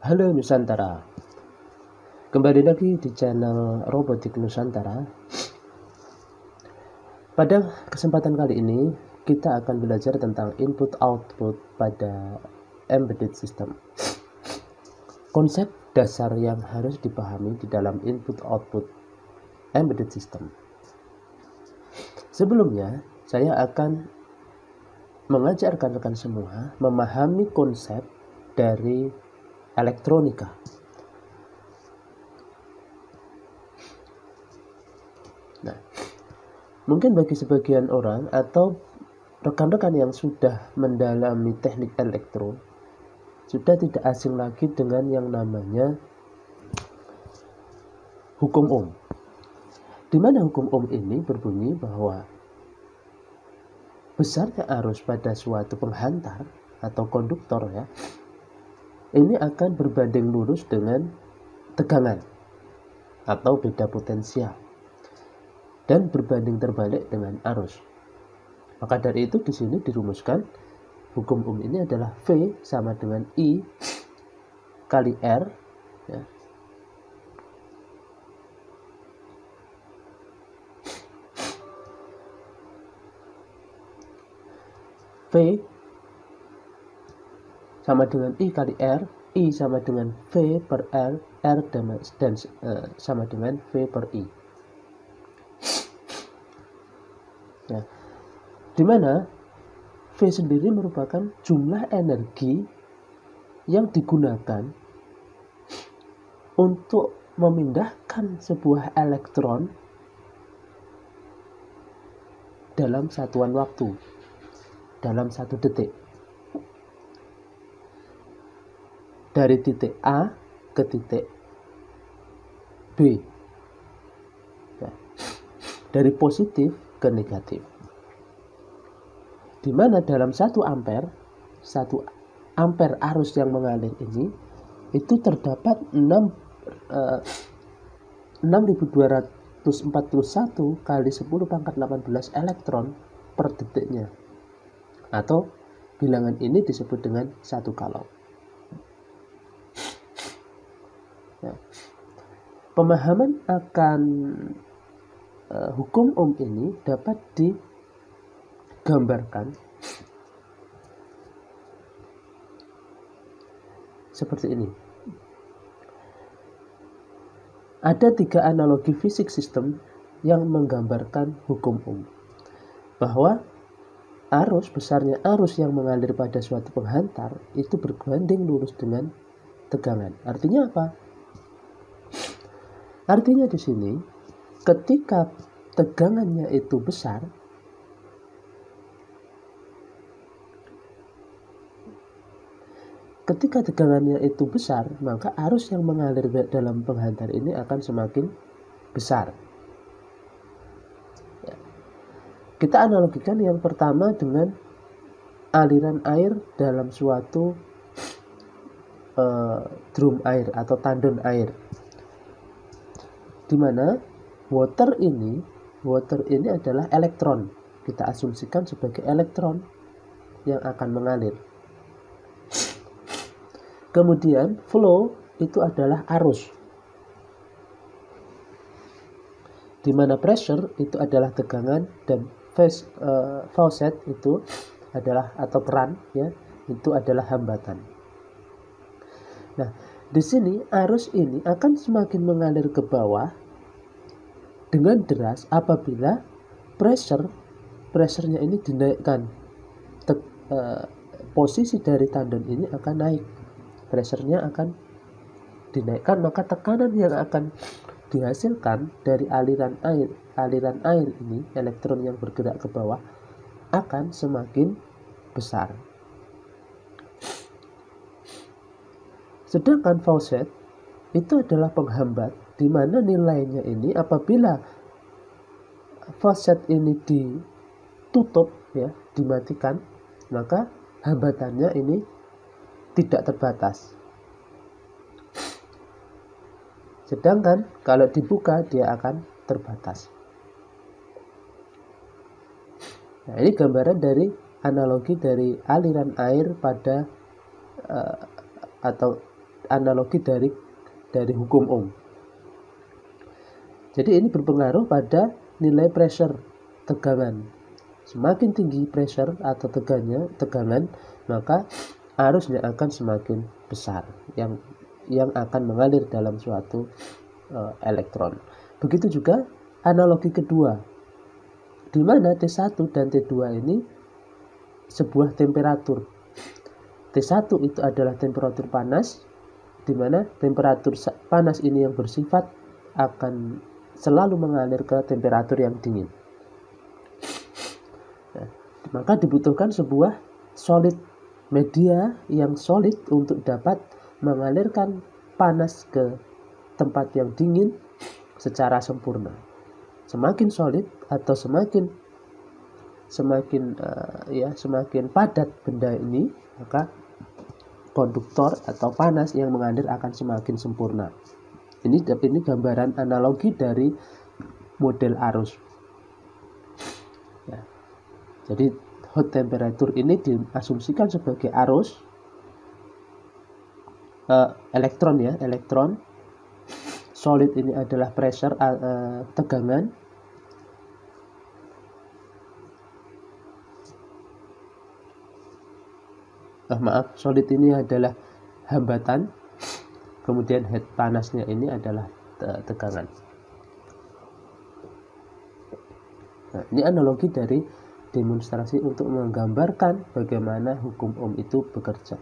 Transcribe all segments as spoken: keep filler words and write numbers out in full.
Halo Nusantara, kembali lagi di channel Robotik Nusantara. Pada kesempatan kali ini kita akan belajar tentang input output pada embedded system. Konsep dasar yang harus dipahami di dalam input output embedded system. Sebelumnya saya akan mengajak rekan-rekan semua memahami konsep dari elektronika. Nah, mungkin bagi sebagian orang atau rekan-rekan yang sudah mendalami teknik elektro sudah tidak asing lagi dengan yang namanya hukum Ohm. Di mana hukum Ohm ini berbunyi bahwa besarnya arus pada suatu penghantar atau konduktor ya, ini akan berbanding lurus dengan tegangan atau beda potensial dan berbanding terbalik dengan arus. Maka dari itu di sini dirumuskan hukum Ohm ini adalah V sama dengan I kali R ya. V sama dengan I kali R, I sama dengan V per R, R dan, dan uh, sama dengan V per I. Ya. Di mana V sendiri merupakan jumlah energi yang digunakan untuk memindahkan sebuah elektron dalam satuan waktu, dalam satu detik. Dari titik A ke titik B ya. Dari positif ke negatif, di mana dalam satu ampere satu ampere arus yang mengalir ini itu terdapat enam ribu dua ratus empat puluh satu kali sepuluh pangkat delapan belas elektron per detiknya, atau bilangan ini disebut dengan satu kalong. Ya. Pemahaman akan uh, hukum Ohm ini dapat digambarkan seperti ini. Ada tiga analogi fisik sistem yang menggambarkan hukum Ohm, bahwa arus besarnya arus yang mengalir pada suatu penghantar itu berbanding lurus dengan tegangan. Artinya apa? Artinya di sini ketika tegangannya itu besar, ketika tegangannya itu besar, maka arus yang mengalir dalam penghantar ini akan semakin besar. Ya. Kita analogikan yang pertama dengan aliran air dalam suatu uh, drum air atau tandon air, di mana water ini water ini adalah elektron. Kita asumsikan sebagai elektron yang akan mengalir. Kemudian flow itu adalah arus, di mana pressure itu adalah tegangan dan phase, uh, faucet itu adalah atau keran ya, itu adalah hambatan. Nah, di sini arus ini akan semakin mengalir ke bawah dengan deras apabila pressure pressure-nya ini dinaikkan. Te, uh, posisi dari tandon ini akan naik, pressure-nya akan dinaikkan, maka tekanan yang akan dihasilkan dari aliran air aliran air ini, elektron yang bergerak ke bawah, akan semakin besar. Sedangkan faucet itu adalah penghambat, di mana nilainya ini apabila faucet ini ditutup ya, dimatikan, maka hambatannya ini tidak terbatas. Sedangkan kalau dibuka dia akan terbatas. Nah, ini gambaran dari analogi dari aliran air pada uh, atau analogi dari dari hukum Ohm. Jadi ini berpengaruh pada nilai pressure, tegangan. Semakin tinggi pressure atau tegangannya, tegangan, maka arusnya akan semakin besar yang yang akan mengalir dalam suatu uh, elektron. Begitu juga analogi kedua, di mana T satu dan T dua ini sebuah temperatur. T satu itu adalah temperatur panas, di mana temperatur panas ini yang bersifat akan selalu mengalir ke temperatur yang dingin. Nah, maka dibutuhkan sebuah solid, media yang solid untuk dapat mengalirkan panas ke tempat yang dingin secara sempurna. Semakin solid atau semakin semakin uh, ya semakin padat benda ini, maka konduktor atau panas yang mengalir akan semakin sempurna. Ini ini gambaran analogi dari model arus. Ya. Jadi hot temperature ini diasumsikan sebagai arus uh, elektron ya, elektron. Solid ini adalah pressure, uh, tegangan. Uh, maaf, solid ini adalah hambatan. Kemudian head panasnya ini adalah tegangan. Nah, ini analogi dari demonstrasi untuk menggambarkan bagaimana hukum Ohm itu bekerja.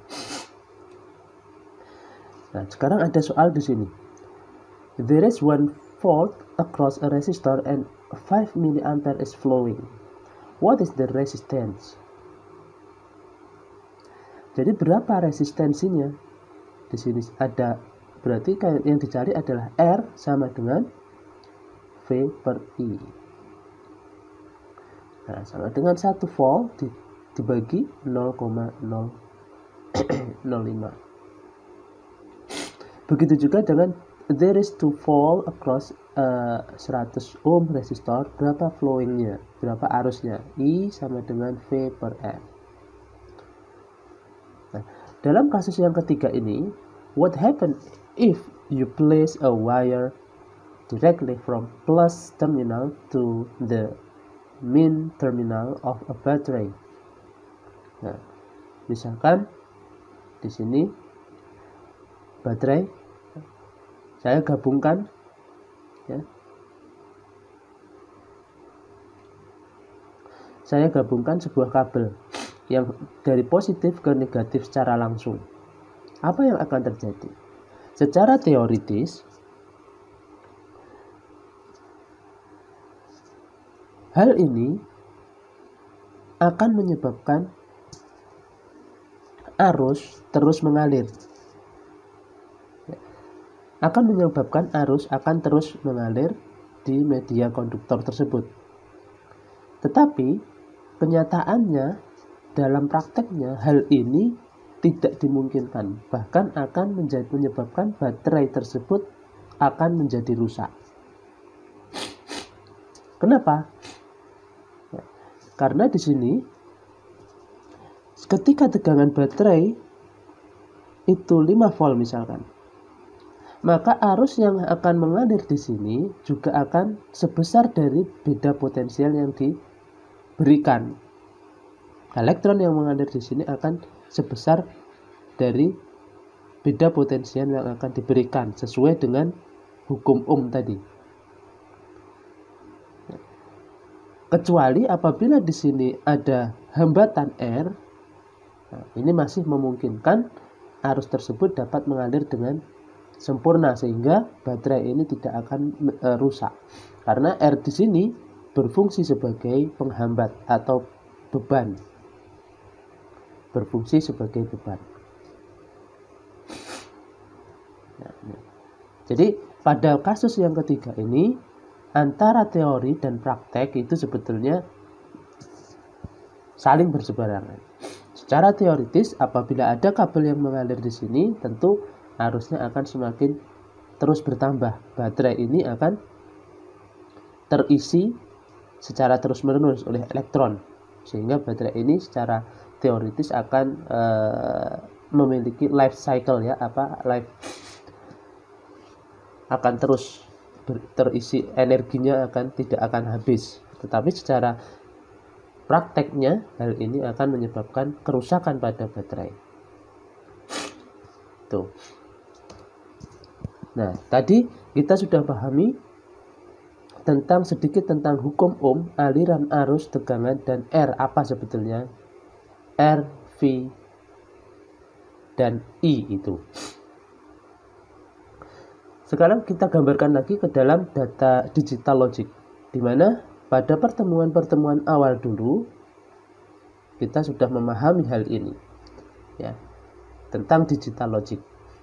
Nah, sekarang ada soal di sini. There is one volt across a resistor and five milliampere is flowing. What is the resistance? Jadi berapa resistensinya? Di sini ada, berarti yang dicari adalah R sama dengan V per I. Nah, sama dengan satu volt dibagi nol koma nol nol lima. Begitu juga dengan there is two volt across uh, seratus ohm resistor, berapa flowingnya, berapa arusnya? I sama dengan V per R. Nah, dalam kasus yang ketiga ini, what happen if you place a wire directly from plus terminal to the min terminal of a battery? Nah, misalkan di sini baterai saya gabungkan ya. Saya gabungkan sebuah kabel yang dari positif ke negatif secara langsung. Apa yang akan terjadi? Secara teoritis, hal ini akan menyebabkan arus terus mengalir. Akan menyebabkan arus akan terus mengalir di media konduktor tersebut. Tetapi kenyataannya dalam prakteknya hal ini tidak dimungkinkan, bahkan akan menjadi, menyebabkan baterai tersebut akan menjadi rusak. Kenapa? Ya, karena di sini ketika tegangan baterai itu lima volt misalkan, maka arus yang akan mengalir di sini juga akan sebesar dari beda potensial yang diberikan. Elektron yang mengalir di sini akan sebesar dari beda potensial yang akan diberikan sesuai dengan hukum Ohm tadi. Kecuali apabila di sini ada hambatan R, nah, ini masih memungkinkan arus tersebut dapat mengalir dengan sempurna sehingga baterai ini tidak akan e, rusak. Karena R di sini berfungsi sebagai penghambat atau beban. Berfungsi sebagai beban. Nah, jadi pada kasus yang ketiga ini antara teori dan praktek itu sebetulnya saling berseberangan. Secara teoritis apabila ada kabel yang mengalir di sini, tentu arusnya akan semakin terus bertambah. Baterai ini akan terisi secara terus-menerus oleh elektron, sehingga baterai ini secara teoritis akan uh, memiliki life cycle ya, apa life akan terus ber, terisi, energinya akan tidak akan habis. Tetapi secara prakteknya hal ini akan menyebabkan kerusakan pada baterai. Tuh. Nah, tadi kita sudah pahami tentang sedikit tentang hukum Ohm, aliran arus, tegangan, dan R apa sebetulnya R, V, dan I itu. Sekarang kita gambarkan lagi ke dalam data digital logic, di mana pada pertemuan-pertemuan awal dulu kita sudah memahami hal ini ya, tentang digital logic,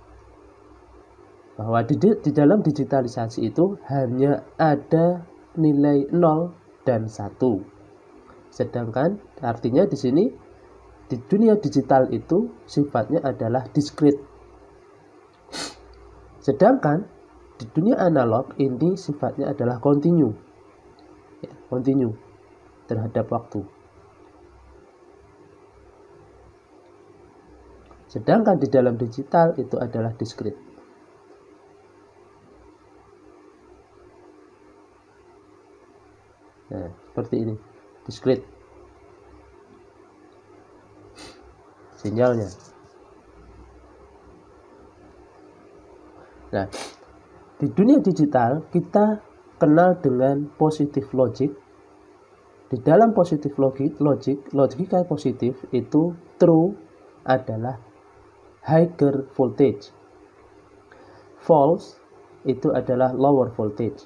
bahwa di, di dalam digitalisasi itu hanya ada nilai nol dan satu. Sedangkan artinya di sini di dunia digital itu sifatnya adalah discrete. Sedangkan di dunia analog ini sifatnya adalah continue. Ya, continue terhadap waktu. Sedangkan di dalam digital itu adalah discrete. Nah, seperti ini, discrete sinyalnya. Nah, di dunia digital kita kenal dengan positive logic. Di dalam positive logic, logic logika positif itu true adalah higher voltage, false itu adalah lower voltage.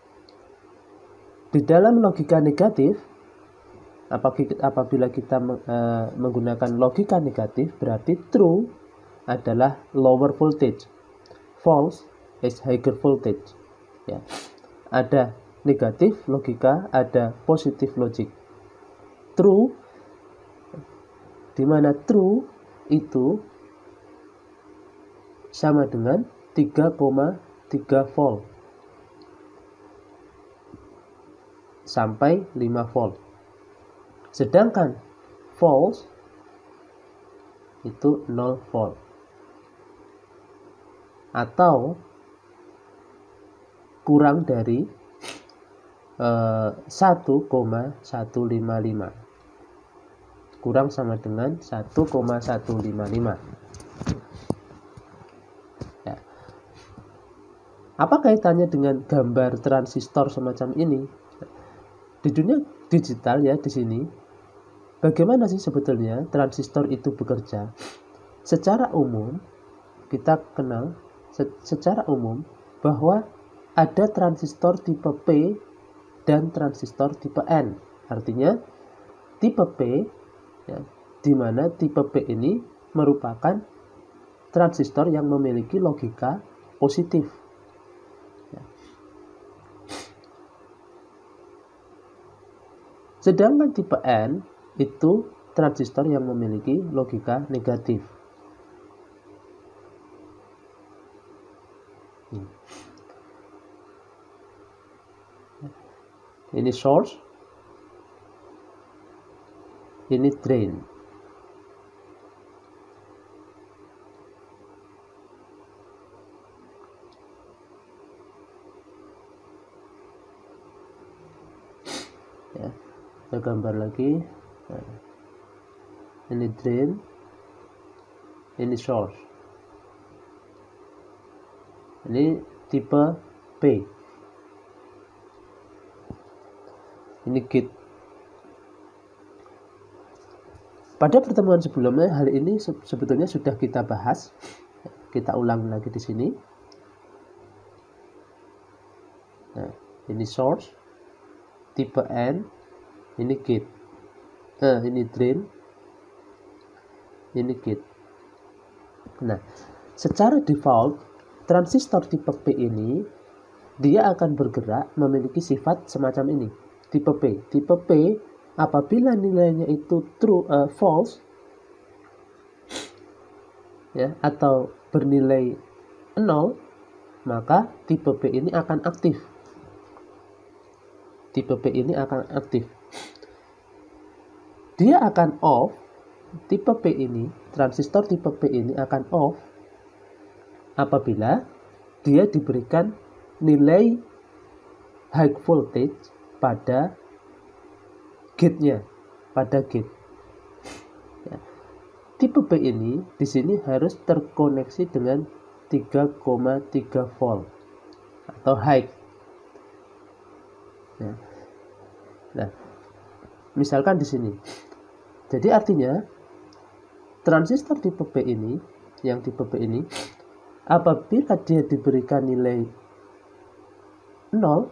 Di dalam logika negatif, apabila kita menggunakan logika negatif, berarti true adalah lower voltage, false is higher voltage. Ya. Ada negatif logika, ada positif logic. True, di mana true itu sama dengan tiga koma tiga volt sampai lima volt. Sedangkan false itu nol volt atau kurang dari eh, satu koma satu lima lima. Kurang sama dengan satu koma satu lima lima. Ya. Apa kaitannya dengan gambar transistor semacam ini? Di dunia digital ya, di sini bagaimana sih sebetulnya transistor itu bekerja? Secara umum kita kenal se secara umum bahwa ada transistor tipe P dan transistor tipe N. Artinya tipe P ya, di mana tipe P ini merupakan transistor yang memiliki logika positif. Sedangkan tipe N itu transistor yang memiliki logika negatif. Ini source, ini drain. Ya. Kita gambar lagi. Nah, ini drain, ini source, ini tipe P, ini gate. Pada pertemuan sebelumnya hal ini sebetulnya sudah kita bahas. Kita ulang lagi di sini. Nah, ini source, tipe N, ini gate. Nah, ini drain, ini gate. Nah, secara default transistor tipe P ini dia akan bergerak memiliki sifat semacam ini. Tipe P, tipe P apabila nilainya itu true, uh, false, ya, atau bernilai nol, maka tipe P ini akan aktif. Tipe P ini akan aktif. Dia akan off tipe P ini, transistor tipe P ini akan off apabila dia diberikan nilai high voltage pada gate-nya, pada gate. Ya. Tipe P ini di sini harus terkoneksi dengan tiga koma tiga volt atau high. Ya. Nah, misalkan di sini. Jadi artinya transistor tipe P ini, yang tipe P ini, apabila dia diberikan nilai nol,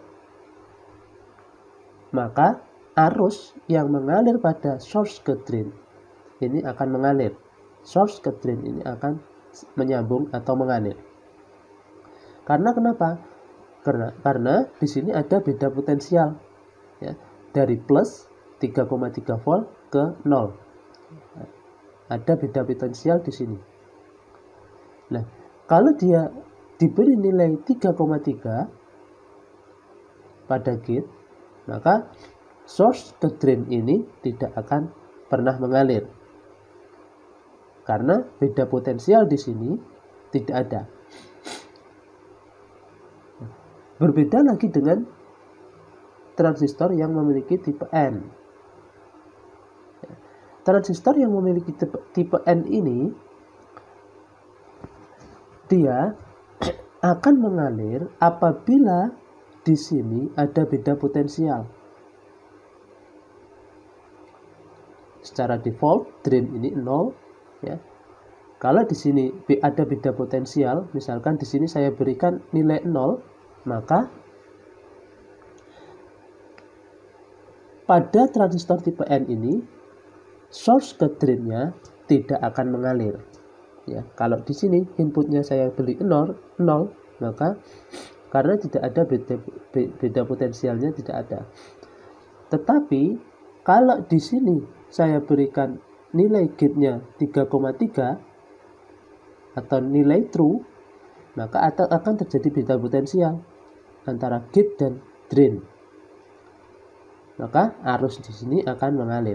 maka arus yang mengalir pada source ke drain ini akan mengalir. Source ke drain ini akan menyambung atau mengalir. Karena kenapa? Karena karena di sini ada beda potensial, ya, dari plus tiga koma tiga volt ke nol. Ada beda potensial di sini. Nah, kalau dia diberi nilai tiga koma tiga pada gate, maka source ke drain ini tidak akan pernah mengalir. Karena beda potensial di sini tidak ada. Berbeda lagi dengan transistor yang memiliki tipe N. Transistor yang memiliki tipe, tipe N ini, dia akan mengalir apabila di sini ada beda potensial. Secara default drain ini nol, ya. Kalau di sini ada beda potensial, misalkan di sini saya berikan nilai nol, maka pada transistor tipe N ini source ke drain-nya tidak akan mengalir. Ya, kalau di sini inputnya saya beli nol, nol, maka karena tidak ada beda, beda potensialnya tidak ada. Tetapi kalau di sini saya berikan nilai gate-nya tiga koma tiga atau nilai true, maka akan terjadi beda potensial antara gate dan drain. Maka arus di sini akan mengalir.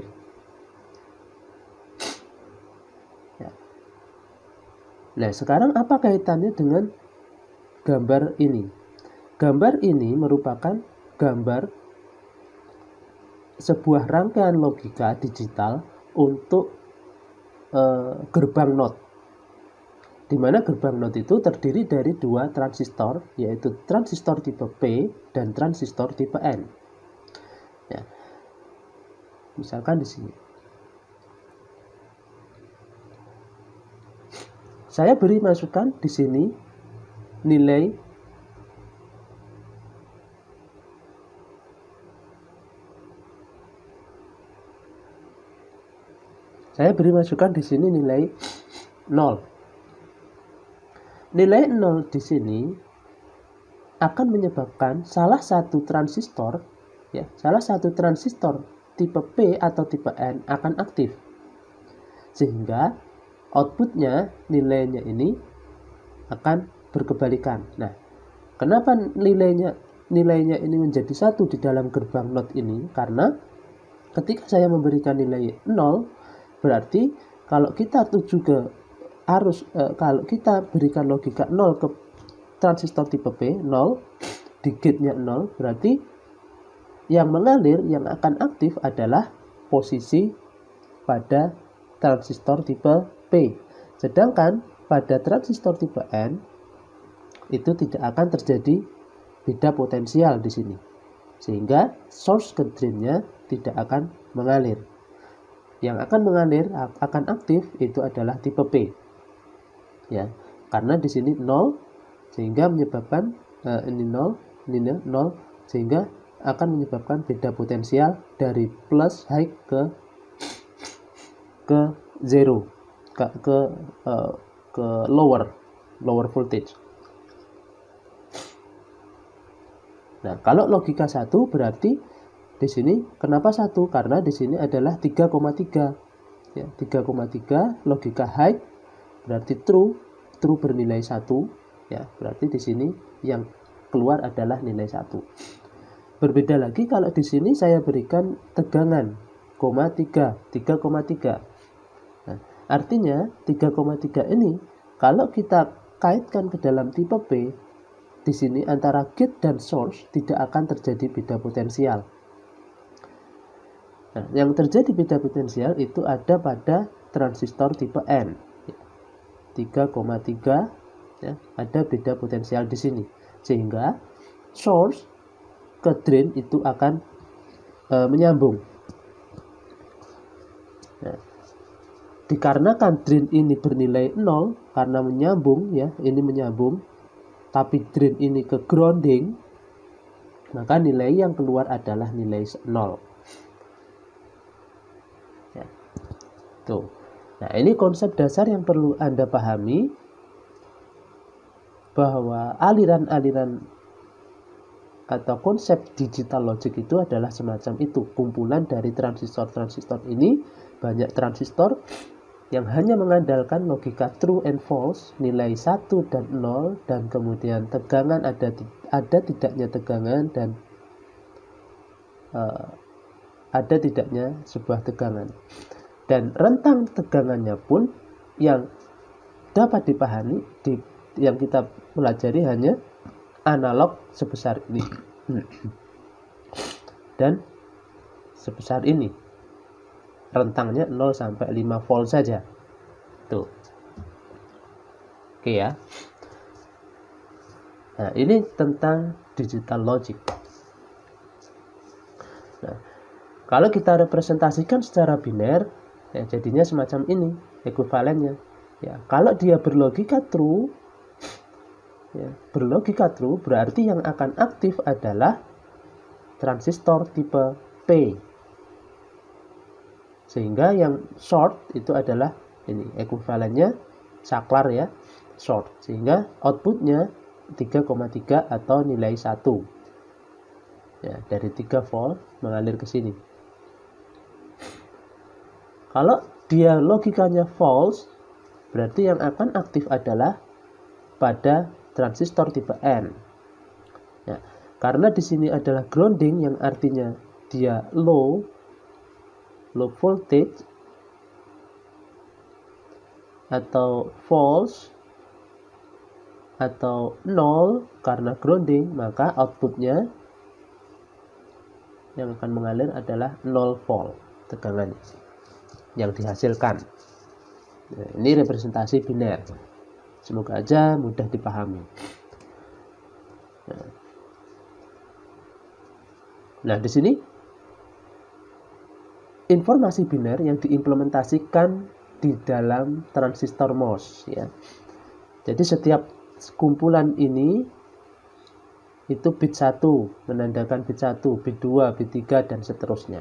Ya. Nah, sekarang apa kaitannya dengan gambar ini? Gambar ini merupakan gambar sebuah rangkaian logika digital untuk e, gerbang N O T, di mana gerbang N O T itu terdiri dari dua transistor, yaitu transistor tipe P dan transistor tipe N. Ya. Misalkan di sini saya beri masukan di sini nilai Saya beri masukan di sini nilai nol. Nilai nol di sini akan menyebabkan salah satu transistor, ya, salah satu transistor tipe P atau tipe N akan aktif. Sehingga outputnya, nilainya ini akan berkebalikan. Nah, kenapa nilainya nilainya ini menjadi satu di dalam gerbang N O T ini? Karena ketika saya memberikan nilai nol, berarti kalau kita tuju ke arus, eh, kalau kita berikan logika nol ke transistor tipe P, nol, di gate-nya nol, berarti yang mengalir, yang akan aktif adalah posisi pada transistor tipe P. Sedangkan pada transistor tipe N, itu tidak akan terjadi beda potensial di sini. Sehingga source ke drain-nya tidak akan mengalir. Yang akan mengalir, akan aktif itu adalah tipe P, ya, karena di sini nol, sehingga menyebabkan uh, ini nol, ini nol, sehingga akan menyebabkan beda potensial dari plus high ke ke zero, ke ke, uh, ke lower lower voltage. Nah, kalau logika satu berarti di sini kenapa satu? Karena di sini adalah tiga koma tiga. Ya, tiga koma tiga logika high berarti true, true bernilai satu, ya. Berarti di sini yang keluar adalah nilai satu. Berbeda lagi kalau di sini saya berikan tegangan koma tiga, tiga koma tiga. Artinya tiga koma tiga ini kalau kita kaitkan ke dalam tipe P, di sini antara gate dan source tidak akan terjadi beda potensial. Nah, yang terjadi beda potensial itu ada pada transistor tipe N. tiga koma tiga ya, ada beda potensial di sini. Sehingga source ke drain itu akan e, menyambung. Nah, dikarenakan drain ini bernilai nol karena menyambung ya, ini menyambung, tapi drain ini ke grounding, maka nilai yang keluar adalah nilai nol. Ya. Tuh. Nah, ini konsep dasar yang perlu Anda pahami, bahwa aliran-aliran atau konsep digital logic itu adalah semacam itu, kumpulan dari transistor-transistor ini, banyak transistor yang hanya mengandalkan logika true and false, nilai satu dan nol, dan kemudian tegangan ada ada tidaknya tegangan, dan uh, ada tidaknya sebuah tegangan. Dan rentang tegangannya pun yang dapat dipahami, di, yang kita pelajari hanya analog sebesar ini dan sebesar ini, rentangnya nol sampai lima volt saja. Tuh. Oke ya. Nah, ini tentang digital logic. Nah, kalau kita representasikan secara biner, ya jadinya semacam ini ekuivalennya. Ya, kalau dia berlogika true, ya, berlogika true berarti yang akan aktif adalah transistor tipe P. Sehingga yang short itu adalah ini ekuivalennya saklar ya, short. Sehingga outputnya tiga koma tiga atau nilai satu. Ya, dari tiga volt mengalir ke sini. Kalau dia logikanya false, berarti yang akan aktif adalah pada transistor tipe N. Ya, karena di sini adalah grounding yang artinya dia low, low voltage atau false atau nol karena grounding, maka outputnya yang akan mengalir adalah nol volt tegangannya yang dihasilkan. Nah, ini representasi biner. Semoga aja mudah dipahami. Nah, nah di sini informasi biner yang diimplementasikan di dalam transistor MOS ya. Jadi setiap kumpulan ini itu bit satu menandakan bit satu, bit dua, bit tiga dan seterusnya.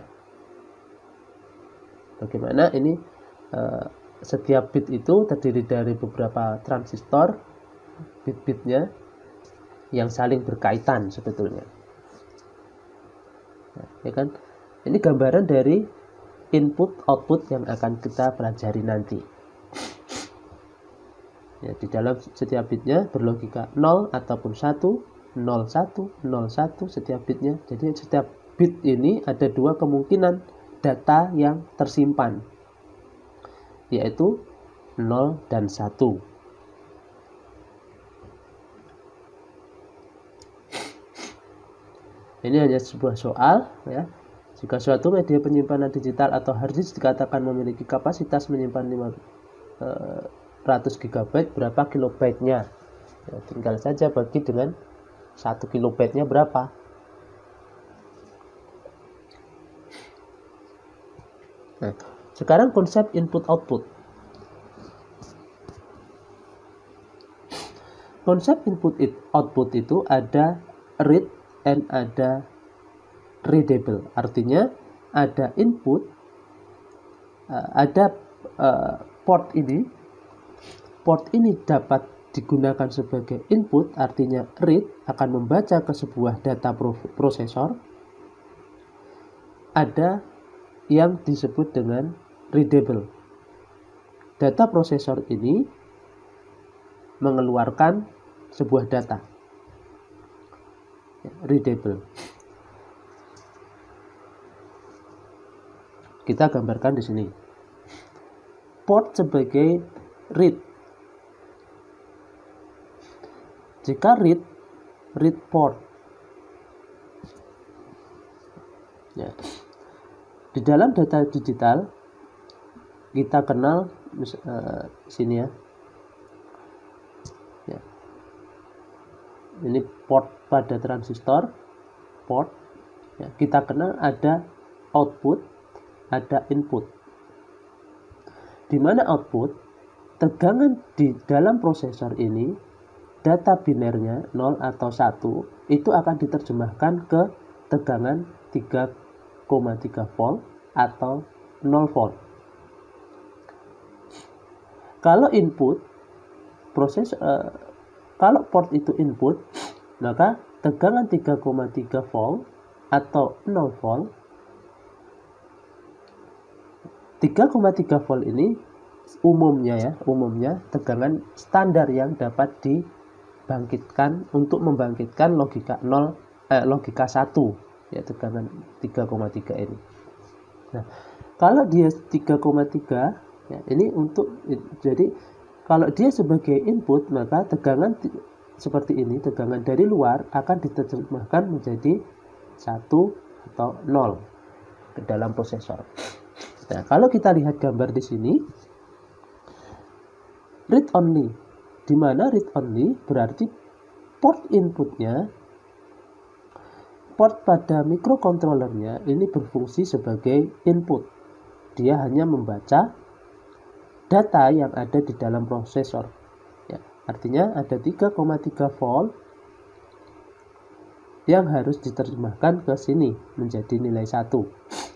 Bagaimana ini uh, setiap bit itu terdiri dari beberapa transistor, bit-bitnya yang saling berkaitan sebetulnya. Nah, ya kan? Ini gambaran dari input output yang akan kita pelajari nanti. Ya, di dalam setiap bitnya berlogika nol ataupun satu, nol satu, nol satu setiap bitnya. Jadi setiap bit ini ada dua kemungkinan data yang tersimpan, yaitu nol dan satu. Ini hanya sebuah soal ya. Jika suatu media penyimpanan digital atau hard disk dikatakan memiliki kapasitas menyimpan lima ratus gigabyte, berapa kilobyte-nya? Ya, tinggal saja bagi dengan satu kilobyte-nya berapa. Nah, sekarang konsep input output. Konsep input output itu ada read and ada readable. Artinya ada input, uh, ada uh, port ini. Port ini dapat digunakan sebagai input, artinya read akan membaca ke sebuah data prosesor. Ada yang disebut dengan readable. Data prosesor ini mengeluarkan sebuah data. Readable. Kita gambarkan di sini. port sebagai read. Jika read, read port. Ya. Di dalam data digital kita kenal uh, sini ya. Ya. Ini port pada transistor, port. Ya, kita kenal ada output, ada input. Di mana output, tegangan di dalam prosesor ini, data binernya nol atau satu, itu akan diterjemahkan ke tegangan tiga koma tiga volt atau nol volt. Kalau input, proses uh, kalau port itu input, maka tegangan tiga koma tiga volt atau nol volt. tiga koma tiga volt ini umumnya ya, umumnya tegangan standar yang dapat dibangkitkan untuk membangkitkan logika nol eh, logika satu, ya, tegangan tiga koma tiga ini. Nah, kalau dia tiga koma tiga, ya, ini untuk, jadi kalau dia sebagai input, maka tegangan seperti ini, tegangan dari luar akan diterjemahkan menjadi satu atau nol ke dalam prosesor. Nah, kalau kita lihat gambar di sini, read only, di mana read only berarti port inputnya, port pada microcontrollernya ini berfungsi sebagai input. Dia hanya membaca data yang ada di dalam prosesor. Ya, artinya ada tiga koma tiga volt yang harus diterjemahkan ke sini menjadi nilai satu.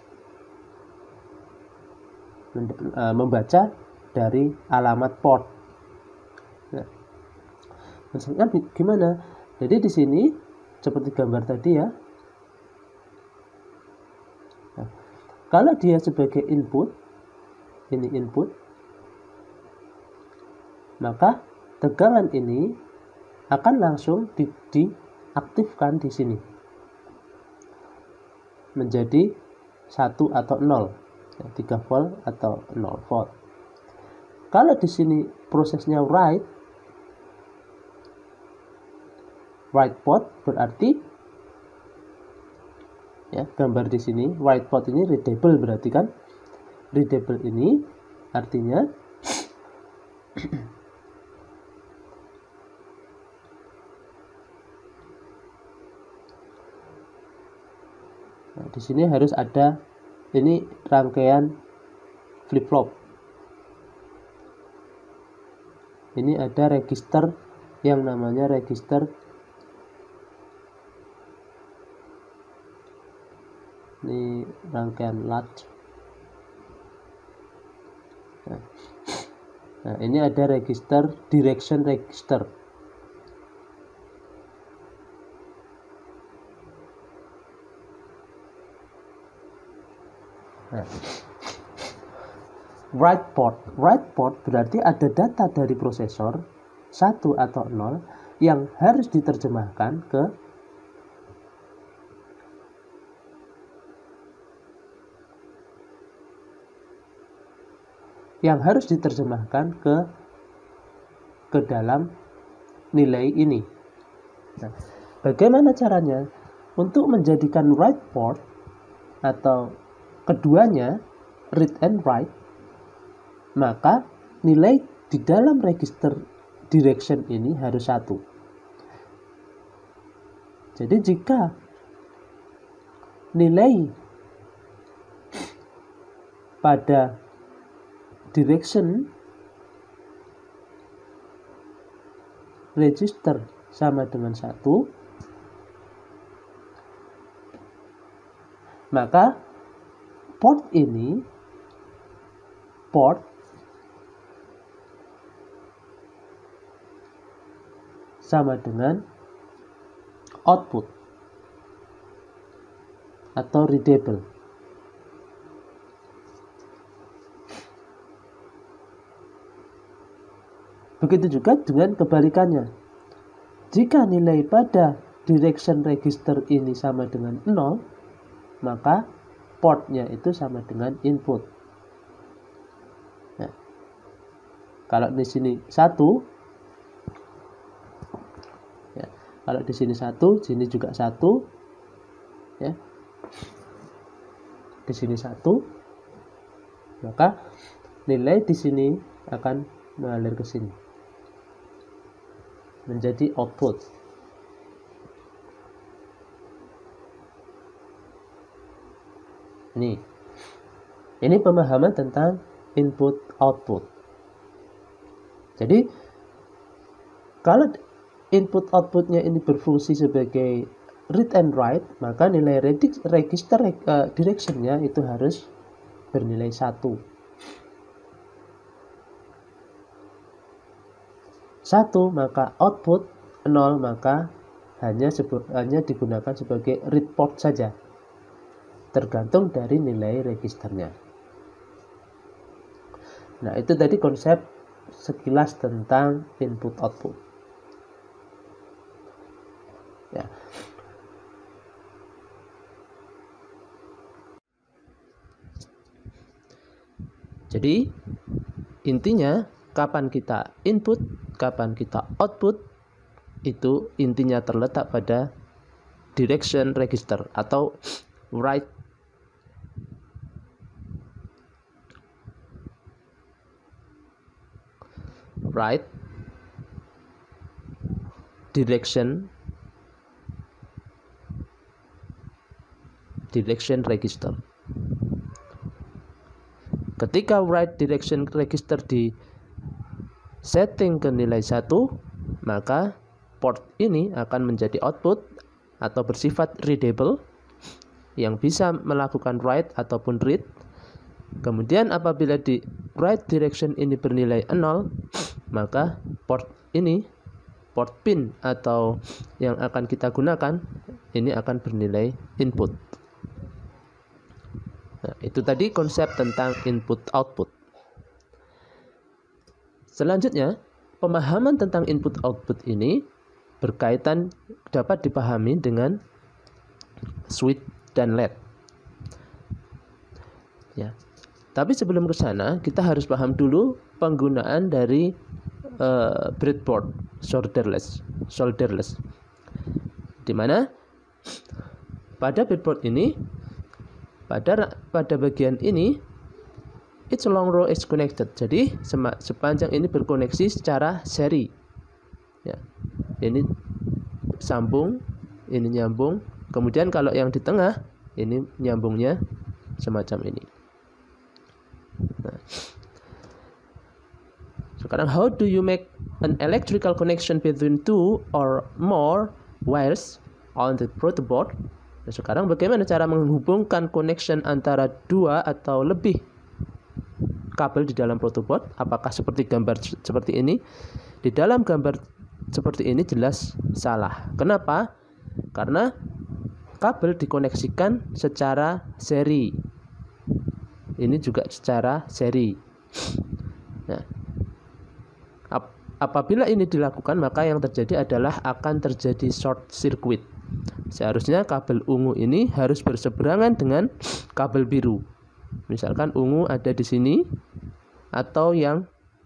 Membaca dari alamat port. Nah, maksudnya gimana? Jadi di sini seperti gambar tadi ya. Nah, kalau dia sebagai input, ini input, maka tegangan ini akan langsung di, diaktifkan di sini menjadi satu atau nol, ya, tiga volt atau nol volt. Kalau di sini prosesnya write, write port berarti, ya, gambar di sini write port ini readable, berarti kan readable ini artinya nah, di sini harus ada ini rangkaian flip flop. Ini ada register yang namanya register ini rangkaian latch. Nah, nah ini ada register direction register. Nah, write port, write port berarti ada data dari prosesor satu atau nol yang harus diterjemahkan ke yang harus diterjemahkan ke ke dalam nilai ini. Nah, bagaimana caranya untuk menjadikan write port atau keduanya read and write? Maka nilai di dalam register direction ini harus satu. Jadi jika nilai pada direction register sama dengan satu, maka port ini port sama dengan output atau readable. Begitu juga dengan kebalikannya. Jika nilai pada direction register ini sama dengan nol, maka portnya itu sama dengan input. Nah, Kalau di sini satu, ya, kalau di sini satu, sini juga satu, ya, di sini satu, maka nilai di sini akan mengalir ke sini menjadi output. Ini, ini pemahaman tentang input output. Jadi kalau input outputnya ini berfungsi sebagai read and write, maka nilai register uh, directionnya itu harus bernilai satu. Satu, maka output nol, maka hanya sebut, hanya digunakan sebagai read port saja, tergantung dari nilai registernya. Nah, itu tadi konsep sekilas tentang input output. Ya. Jadi intinya kapan kita input, kapan kita output, itu intinya terletak pada direction register atau write write direction direction register. Ketika write direction register di setting ke nilai satu, maka port ini akan menjadi output atau bersifat readable yang bisa melakukan write ataupun read. Kemudian apabila di write direction ini bernilai nol, maka port ini, port pin atau yang akan kita gunakan, ini akan bernilai input. Nah, itu tadi konsep tentang input output. Selanjutnya, pemahaman tentang input output ini berkaitan, dapat dipahami dengan switch dan L E D. Ya. Tapi sebelum ke sana, kita harus paham dulu penggunaan dari uh, breadboard solderless, solderless. Di mana pada breadboard ini, pada pada bagian ini, each long row is connected. Jadi sepanjang ini berkoneksi secara seri. Ya, ini sambung, ini nyambung. Kemudian kalau yang di tengah, ini nyambungnya semacam ini. Nah, sekarang how do you make an electrical connection between two or more wires on the protoboard? Nah, sekarang bagaimana cara menghubungkan connection antara dua atau lebih kabel di dalam protoboard? Apakah seperti gambar seperti ini? Di dalam gambar seperti ini jelas salah. Kenapa? Karena kabel dikoneksikan secara seri. Ini juga secara seri. Nah, ap- apabila ini dilakukan, maka yang terjadi adalah akan terjadi short circuit. Seharusnya kabel ungu ini harus berseberangan dengan kabel biru. Misalkan ungu ada di sini, atau yang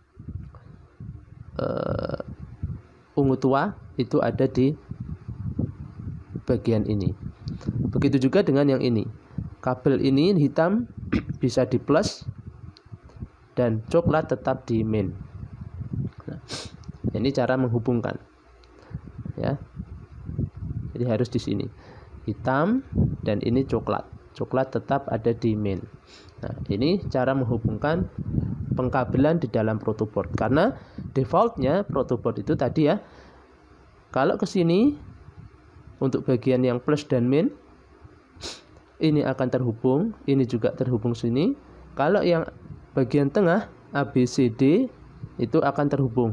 uh, ungu tua itu ada di bagian ini. Begitu juga dengan yang ini. Kabel ini hitam bisa di plus dan coklat tetap di main. Nah, ini cara menghubungkan. Ya. Jadi harus di sini. Hitam dan ini coklat. Coklat tetap ada di main. Nah, ini cara menghubungkan pengkabelan di dalam protoboard. Karena defaultnya protoboard itu tadi ya, kalau ke sini untuk bagian yang plus dan min, ini akan terhubung, ini juga terhubung sini. Kalau yang bagian tengah A B C D itu akan terhubung.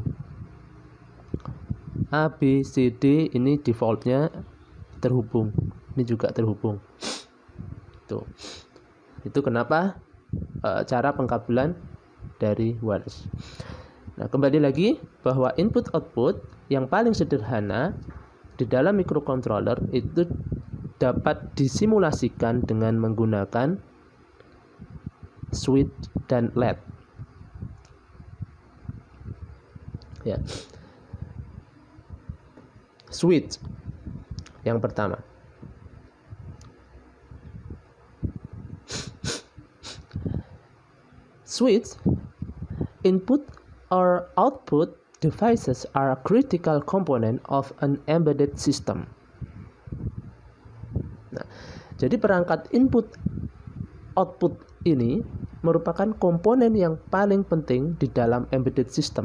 A B C D ini defaultnya terhubung. Ini juga terhubung. Tuh. Itu kenapa e, cara pengkabelan dari wires. Nah, kembali lagi bahwa input output yang paling sederhana di dalam microcontroller itu dapat disimulasikan dengan menggunakan switch dan L E D. Ya. Switch yang pertama. Switch, input or output devices are a critical component of an embedded system. Nah, jadi perangkat input output ini merupakan komponen yang paling penting di dalam embedded system.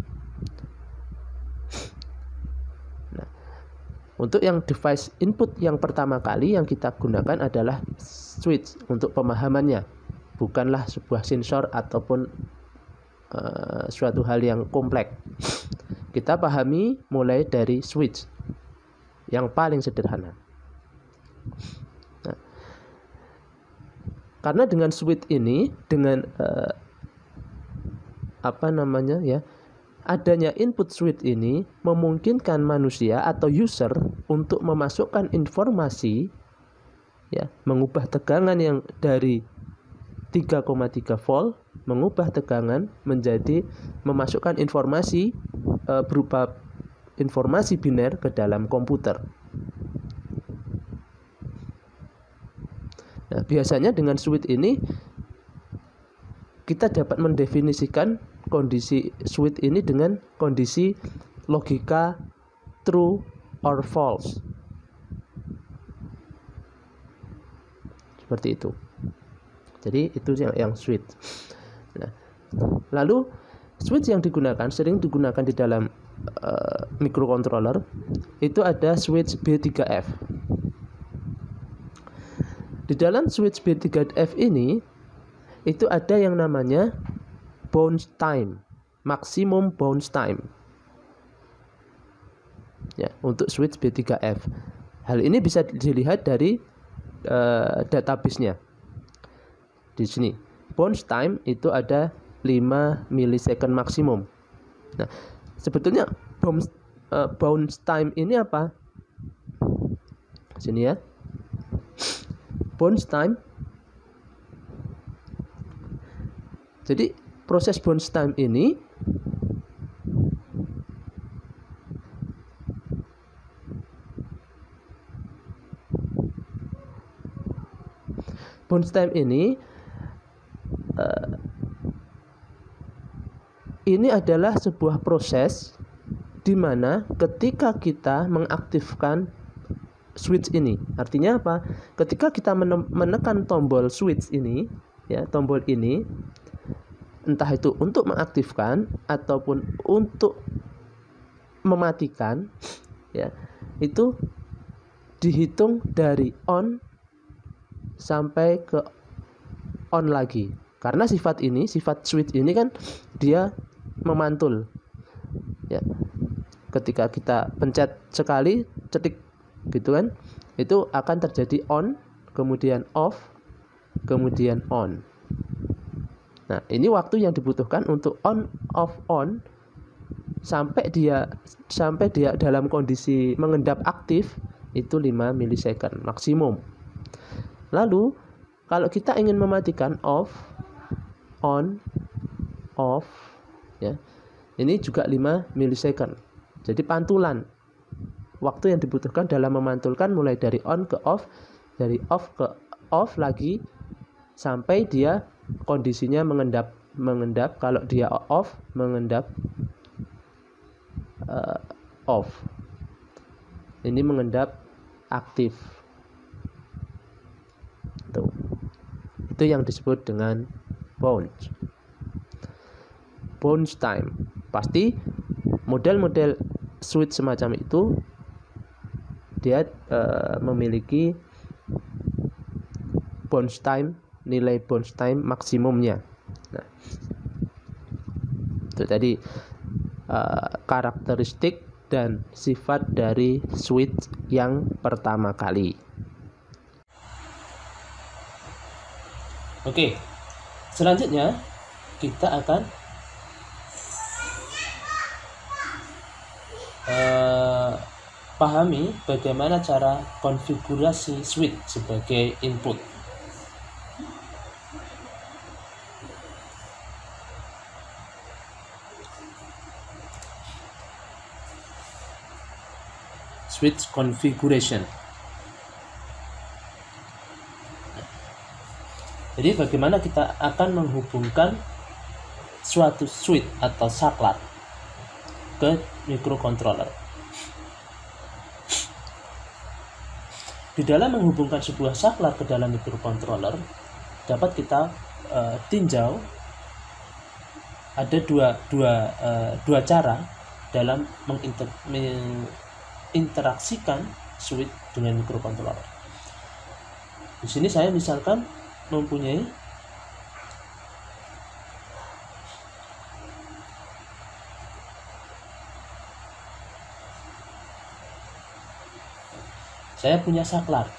Nah, untuk yang device input yang pertama kali yang kita gunakan adalah switch untuk pemahamannya, bukanlah sebuah sensor ataupun uh, suatu hal yang kompleks. Kita pahami mulai dari switch yang paling sederhana. Nah, karena dengan switch ini, dengan uh, apa namanya ya, adanya input switch ini memungkinkan manusia atau user untuk memasukkan informasi, ya, mengubah tegangan yang dari tiga koma tiga volt, mengubah tegangan menjadi memasukkan informasi uh, berupa informasi biner ke dalam komputer. Nah, biasanya dengan switch ini kita dapat mendefinisikan kondisi switch ini dengan kondisi logika true or false. Seperti itu. Jadi itu yang, yang switch. Nah, lalu switch yang digunakan sering digunakan di dalam uh, microcontroller itu ada switch B tiga F. Di dalam switch B tiga F ini itu ada yang namanya bounce time, maximum bounce time. Ya, untuk switch B tiga F. Hal ini bisa dilihat dari uh, database-nya. Di sini, bounce time itu ada lima milisecond maksimum. Nah, sebetulnya bounce, uh, bounce time ini apa? Sini ya. Bounce time. Jadi proses bounce time ini bounce time ini uh, ini adalah sebuah proses di mana ketika kita mengaktifkan switch ini, artinya apa? Ketika kita menekan tombol switch ini, ya, tombol ini, entah itu untuk mengaktifkan ataupun untuk mematikan, ya, itu dihitung dari on sampai ke on lagi. Karena sifat ini, sifat switch ini kan dia memantul, ya. Ketika kita pencet sekali, cetik gitu kan, itu akan terjadi on, kemudian off, kemudian on. Nah, ini waktu yang dibutuhkan untuk on off on sampai dia sampai dia dalam kondisi mengendap aktif itu lima milisecond maksimum. Lalu kalau kita ingin mematikan off, on, off, ya, ini juga lima milisecond. Jadi pantulan waktu yang dibutuhkan dalam memantulkan mulai dari on ke off, dari off ke off lagi sampai dia kondisinya mengendap mengendap. Kalau dia off, mengendap uh, off. Ini mengendap aktif. Tuh. Itu yang disebut dengan bounce. Bounce time. Pasti model-model switch semacam itu dia uh, memiliki bounce time, nilai bounce time maksimumnya. Nah, itu tadi uh, karakteristik dan sifat dari switch yang pertama kali. Oke, selanjutnya kita akan uh, pahami bagaimana cara konfigurasi switch sebagai input. switch configuration. Jadi bagaimana kita akan menghubungkan suatu switch atau saklar ke microcontroller. Di dalam menghubungkan sebuah saklar ke dalam microcontroller dapat kita uh, tinjau ada dua dua uh, dua cara dalam menginter, menginteraksikan switch dengan microcontroller. Di sini saya misalkan mempunyai saya punya saklar,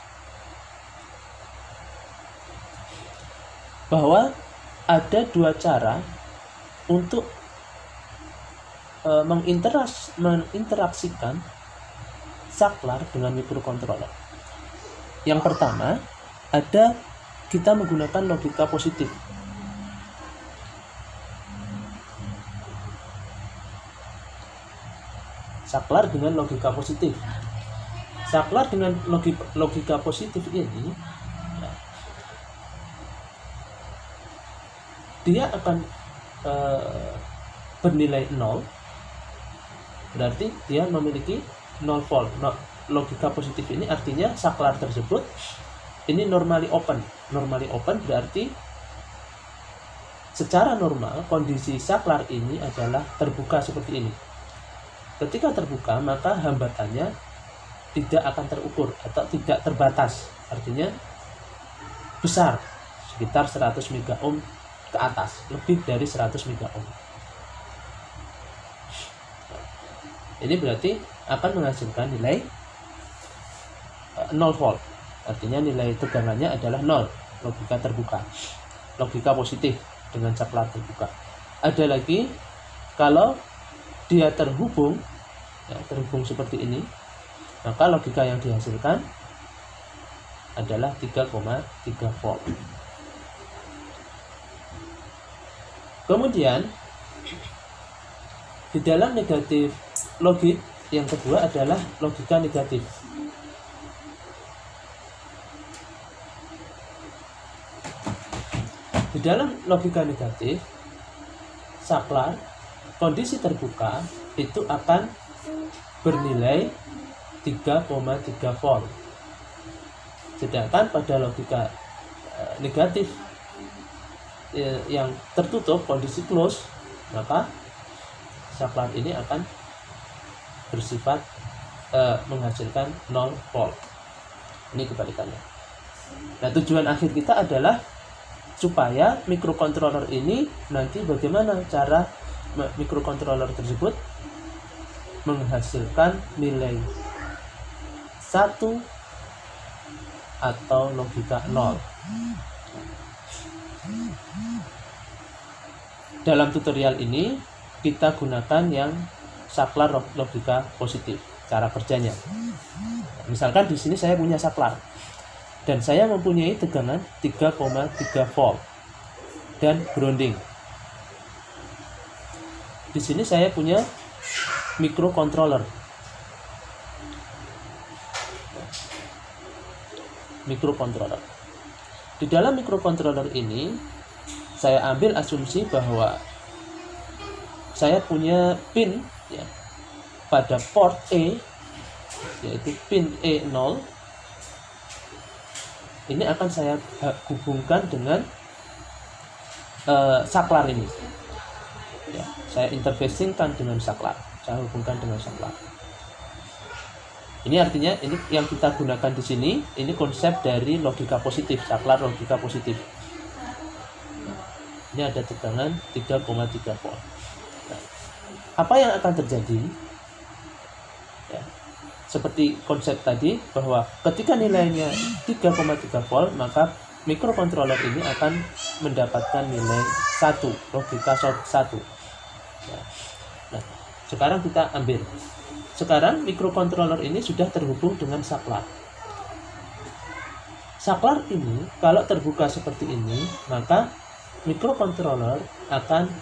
bahwa ada dua cara untuk e, menginteras, menginteraksikan saklar dengan microcontroller. Yang pertama, ada kita menggunakan logika positif. Saklar dengan logika positif. Saklar dengan logika, logika positif ini, ya, dia akan e, bernilai nol, berarti dia memiliki nol volt. No, logika positif ini artinya saklar tersebut ini normally open. Normally open berarti secara normal kondisi saklar ini adalah terbuka seperti ini. Ketika terbuka, maka hambatannya tidak akan terukur atau tidak terbatas. Artinya besar, sekitar seratus mega ohm ke atas, lebih dari seratus mega ohm. Ini berarti akan menghasilkan nilai nol volt. Artinya nilai tegangannya adalah nol, logika terbuka, logika positif dengan saklar terbuka. Ada lagi, kalau dia terhubung, ya, terhubung seperti ini, maka logika yang dihasilkan adalah tiga koma tiga volt. Kemudian, di dalam negatif logik, yang kedua adalah logika negatif. Di dalam logika negatif, saklar kondisi terbuka itu akan bernilai tiga koma tiga volt. Sedangkan pada logika e, negatif e, yang tertutup, kondisi close, maka saklar ini akan bersifat e, menghasilkan nol volt. Ini kebalikannya. Nah, tujuan akhir kita adalah supaya microcontroller ini nanti bagaimana cara microcontroller tersebut menghasilkan nilai satu atau logika nol. Dalam tutorial ini kita gunakan yang saklar logika positif, cara kerjanya. Misalkan di sini saya punya saklar dan saya mempunyai tegangan tiga koma tiga volt dan grounding. Di sini saya punya microcontroller. Microcontroller. Di dalam microcontroller ini saya ambil asumsi bahwa saya punya pin, ya, pada port E, yaitu pin E nol. Ini akan saya hubungkan dengan uh, saklar ini. Ya, saya interfacingkan dengan saklar. Saya hubungkan dengan saklar. Ini artinya ini yang kita gunakan di sini. Ini konsep dari logika positif, saklar logika positif. Ini ada tegangan tiga koma tiga volt. Nah, apa yang akan terjadi? Ya, seperti konsep tadi, bahwa ketika nilainya tiga koma tiga volt, maka microcontroller ini akan mendapatkan nilai satu, logika satu. Nah, sekarang kita ambil. Sekarang microcontroller ini sudah terhubung dengan saklar. Saklar ini kalau terbuka seperti ini, maka microcontroller akan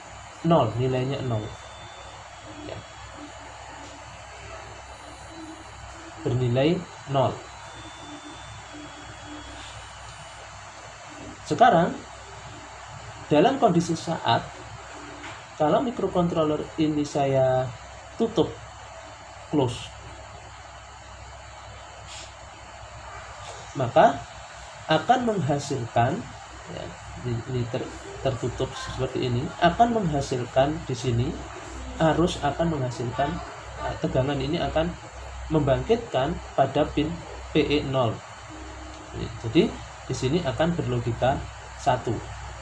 nol, nilainya nol. Ya. bernilai nol. Sekarang dalam kondisi saat kalau microcontroller ini saya tutup close, maka akan menghasilkan ya, ini ter, tertutup seperti ini, akan menghasilkan di sini arus akan menghasilkan tegangan ini akan membangkitkan pada pin P E nol. Jadi di sini akan berlogika satu.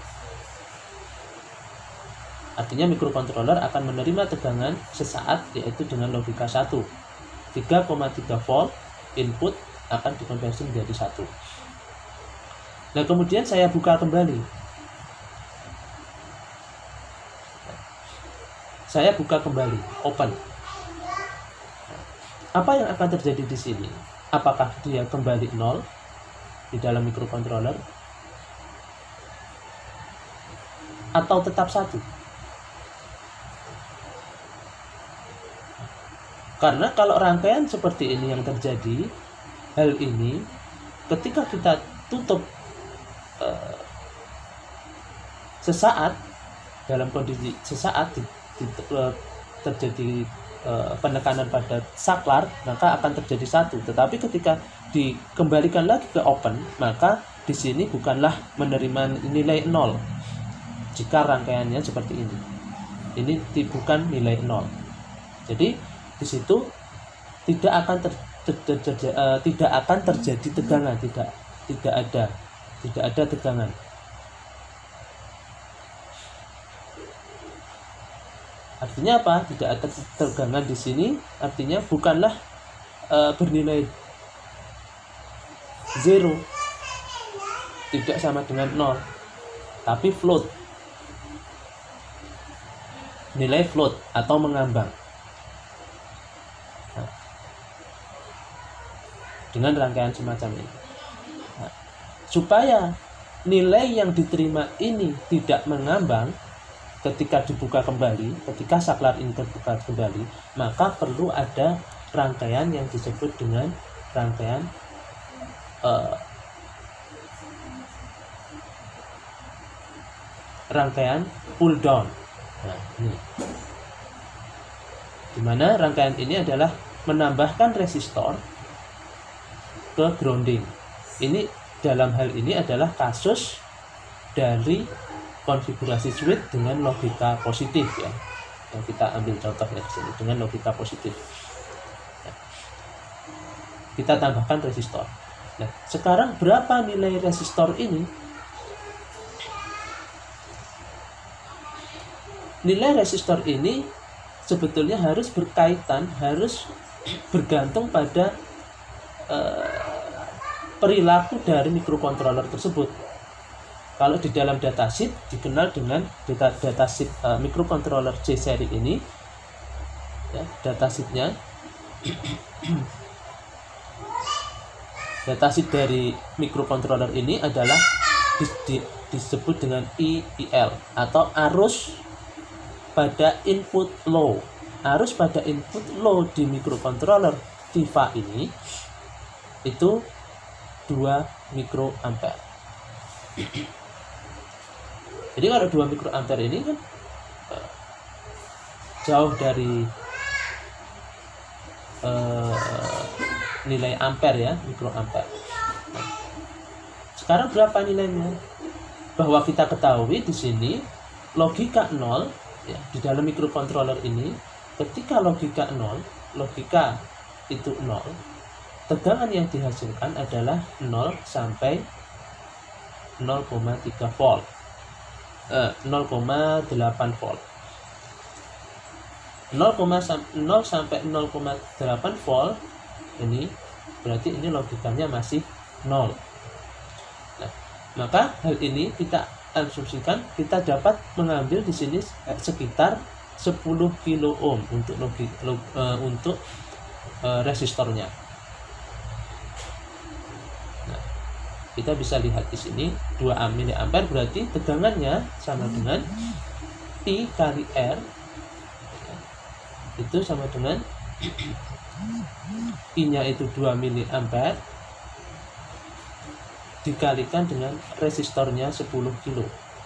Artinya microcontroller akan menerima tegangan sesaat yaitu dengan logika satu. tiga koma tiga volt input akan dikonversi menjadi satu. Nah, kemudian saya buka kembali. Saya buka kembali, open. Apa yang akan terjadi di sini? Apakah dia kembali nol di dalam microcontroller atau tetap satu? Karena kalau rangkaian seperti ini yang terjadi, hal ini ketika kita tutup uh, sesaat, dalam kondisi sesaat di, di, uh, terjadi uh, penekanan pada saklar, maka akan terjadi satu. Tetapi ketika dikembalikan lagi ke open, maka di sini bukanlah menerima nilai nol jika rangkaiannya seperti ini. Ini bukan nilai nol. Jadi di situ tidak akan ter, ter, ter, ter, ter, uh, tidak akan terjadi tegangan, tidak tidak ada tidak ada tegangan. Artinya apa? Tidak ada tegangan di sini, artinya bukanlah uh, bernilai zero, tidak sama dengan nol, tapi float, nilai float atau mengambang. Dengan rangkaian semacam ini, nah, supaya nilai yang diterima ini tidak mengambang ketika dibuka kembali, ketika saklar ini terbuka kembali, maka perlu ada rangkaian yang disebut dengan rangkaian uh, rangkaian pull down. Nah, ini dimana rangkaian ini adalah menambahkan resistor ke grounding. Ini dalam hal ini adalah kasus dari konfigurasi switch dengan logika positif ya. Yang kita ambil contoh ya di sini dengan logika positif. Ya. Kita tambahkan resistor. Nah, sekarang berapa nilai resistor ini? Nilai resistor ini sebetulnya harus berkaitan, harus bergantung pada uh, perilaku dari microcontroller tersebut. Kalau di dalam datasheet dikenal dengan data datasheet uh, microcontroller C seri ini, ya, datasheetnya datasheet dari microcontroller ini adalah di, di, disebut dengan I I L atau arus pada input low. Arus pada input low di microcontroller Viva ini itu dua mikroampere. Jadi kalau dua mikroampere ini kan uh, jauh dari uh, nilai ampere ya, mikroampere. Nah, sekarang berapa nilainya? Bahwa kita ketahui di sini logika nol ya, di dalam microcontroller ini, ketika logika nol, logika itu nol, tegangan yang dihasilkan adalah nol sampai nol koma tiga volt, eh, nol koma delapan volt. nol sampai nol koma delapan volt ini berarti ini logikanya masih nol. Nah, maka hal ini kita asumsikan kita dapat mengambil di sini sekitar sepuluh kilo ohm untuk logi, log, uh, untuk uh, resistornya. Kita bisa lihat di sini dua miliampere berarti tegangannya sama dengan I kali R, itu sama dengan I-nya itu dua mili ampere dikalikan dengan resistornya sepuluh kilo.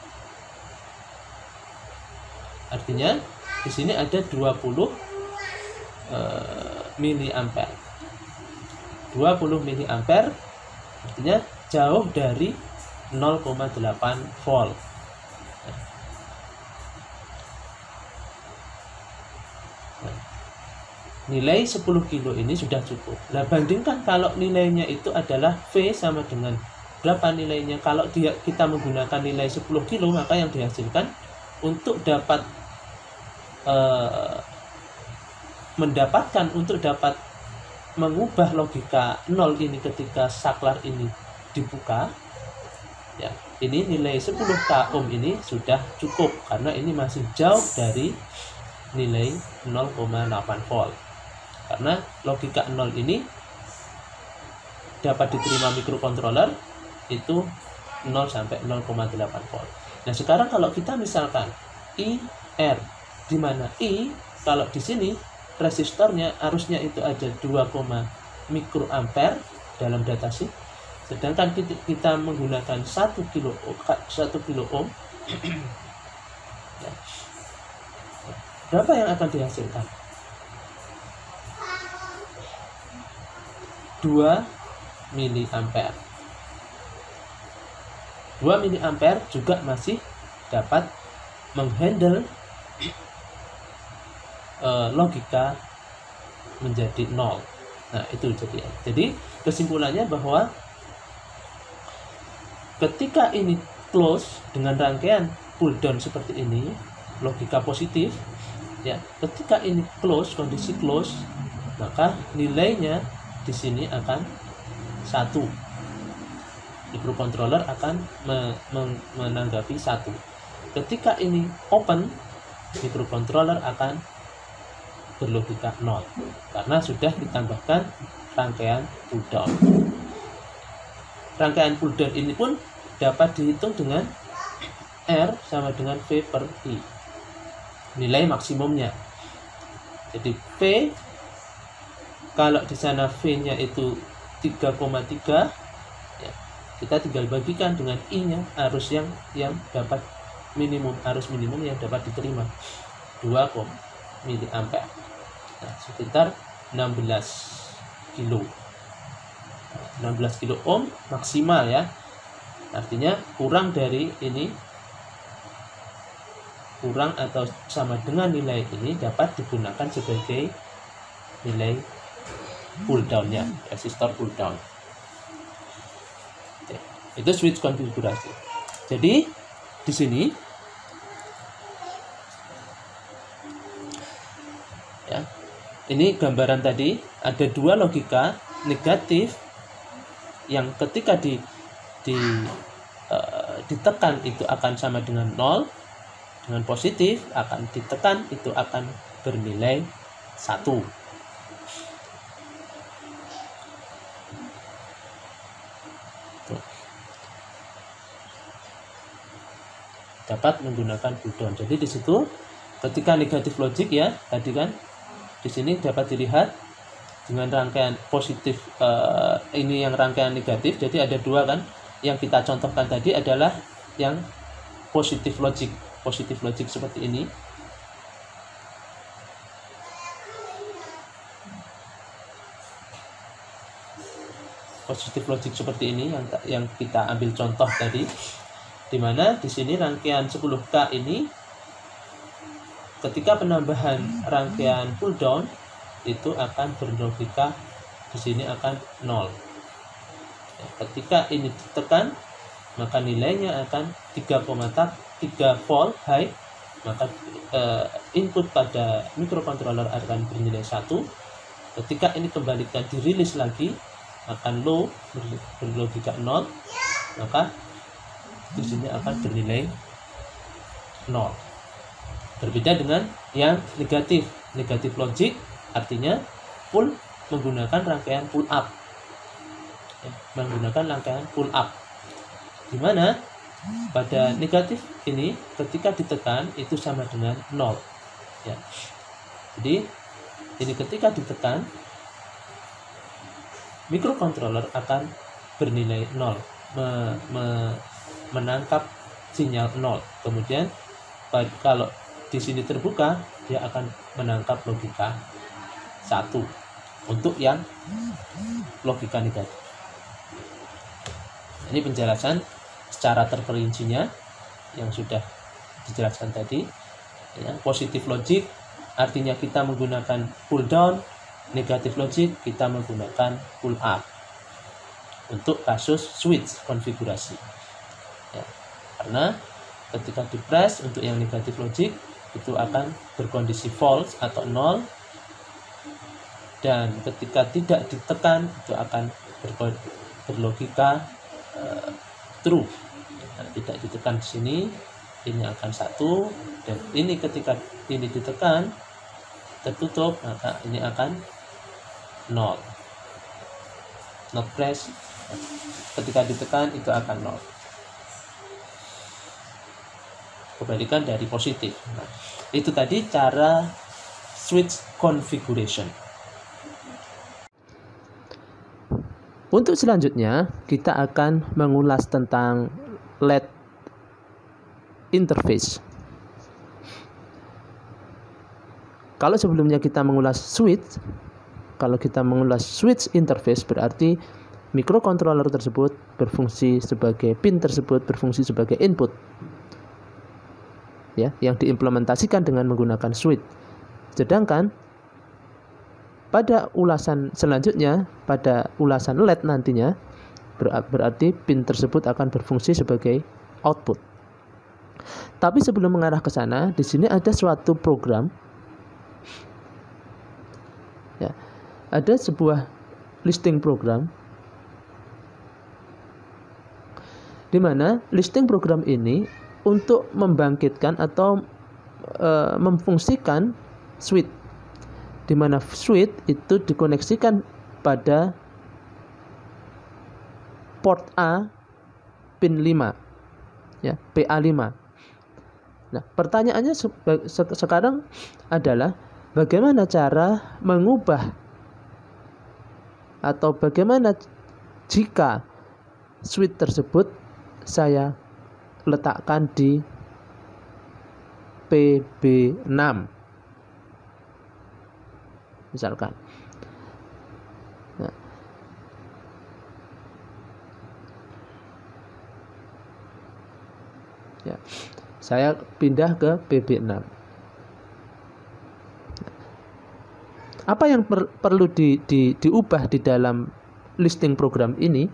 Artinya di sini ada dua puluh uh, mili ampere. dua puluh mili ampere artinya jauh dari nol koma delapan volt. Nah, nilai sepuluh kilo ini sudah cukup. Nah, bandingkan kalau nilainya itu adalah V sama dengan berapa nilainya. Kalau dia kita menggunakan nilai sepuluh kilo, maka yang dihasilkan untuk dapat uh, mendapatkan untuk dapat mengubah logika nol ini ketika saklar ini dibuka, ya, ini nilai sepuluh k ohm ini sudah cukup karena ini masih jauh dari nilai nol koma delapan volt. Karena logika nol ini dapat diterima mikrokontroler itu nol sampai nol koma delapan volt. Nah, sekarang kalau kita misalkan I R, di mana I kalau di sini resistornya arusnya itu ada dua mikroampere dalam datasheet, sedangkan kita, kita menggunakan satu kilo ohm. Ya. Berapa yang akan dihasilkan? dua mili ampere. dua mili ampere juga masih dapat menghandle logika menjadi nol. Nah, itu jadi. Jadi kesimpulannya bahwa ketika ini close dengan rangkaian pull down seperti ini, logika positif, ya. Ketika ini close, kondisi close, maka nilainya di sini akan satu. Mikrokontroler akan me men menanggapi satu. Ketika ini open, mikrokontroler akan berlogika nol karena sudah ditambahkan rangkaian pull down. Rangkaian pull down ini pun dapat dihitung dengan R sama dengan V per I, nilai maksimumnya. Jadi V, kalau di sana V-nya itu tiga koma tiga, ya, kita tinggal bagikan dengan I-nya, arus yang yang dapat minimum, arus minimum yang dapat diterima dua mili ampere. Nah, sekitar enam belas kilo. enam belas kilo ohm maksimal, ya. Artinya kurang dari ini, kurang atau sama dengan nilai ini dapat digunakan sebagai nilai pull down-nya, resistor pull down. Oke, itu switch konfigurasi. Jadi di sini ya, ini gambaran tadi ada dua logika negatif yang ketika di, di uh, ditekan itu akan sama dengan nol, dengan positif akan ditekan itu akan bernilai satu. Dapat menggunakan pull down. Jadi di situ ketika negatif logik, ya, tadi kan di sini dapat dilihat dengan rangkaian positif, uh, ini yang rangkaian negatif. Jadi ada dua kan, yang kita contohkan tadi adalah yang positif logik, positif logik seperti ini. Positif logik seperti ini yang yang kita ambil contoh tadi, di mana di sini rangkaian sepuluh K ini ketika penambahan rangkaian pull down itu akan berlogika di sini akan nol. Ketika ini ditekan, maka nilainya akan tiga koma tiga volt high, maka eh, input pada mikrokontroler akan bernilai satu. Ketika ini kembalikan dirilis lagi akan low, berlogika nol, maka di sini akan bernilai nol. Berbeda dengan yang negatif. Negatif logik artinya pull menggunakan rangkaian pull up, ya, menggunakan rangkaian pull up, di mana pada negatif ini ketika ditekan itu sama dengan nol, ya. Jadi ini ketika ditekan, mikrokontroler akan bernilai nol, me, me, menangkap sinyal nol. Kemudian kalau di sini terbuka, dia akan menangkap logika satu untuk yang logika negatif. Ini penjelasan secara terperincinya yang sudah dijelaskan tadi. Ya, positif logic artinya kita menggunakan pull down, negatif logic kita menggunakan pull up untuk kasus switch konfigurasi. Ya, karena ketika di press untuk yang negatif logic itu akan berkondisi false atau nol, dan ketika tidak ditekan itu akan berlogika uh, true. Nah, tidak ditekan di sini, ini akan satu, dan ini ketika ini ditekan tertutup, maka ini akan nol. Not press, ketika ditekan itu akan nol. Kebalikan dari positif. Nah, itu tadi cara switch configuration. Untuk selanjutnya kita akan mengulas tentang L E D interface. Kalau sebelumnya kita mengulas switch, kalau kita mengulas switch interface berarti mikrokontroler tersebut berfungsi sebagai pin tersebut berfungsi sebagai input, ya, yang diimplementasikan dengan menggunakan switch. Sedangkan pada ulasan selanjutnya, pada ulasan L E D nantinya, berarti pin tersebut akan berfungsi sebagai output. Tapi sebelum mengarah ke sana, di sini ada suatu program, ya, ada sebuah listing program, di mana listing program ini untuk membangkitkan atau e, memfungsikan switch, di mana switch itu dikoneksikan pada port A pin lima, ya, P A lima. Nah, pertanyaannya se se sekarang adalah bagaimana cara mengubah atau bagaimana jika switch tersebut saya letakkan di P B enam misalkan. Nah, ya, saya pindah ke P B enam. Apa yang per, perlu di, di, diubah di dalam listing program ini?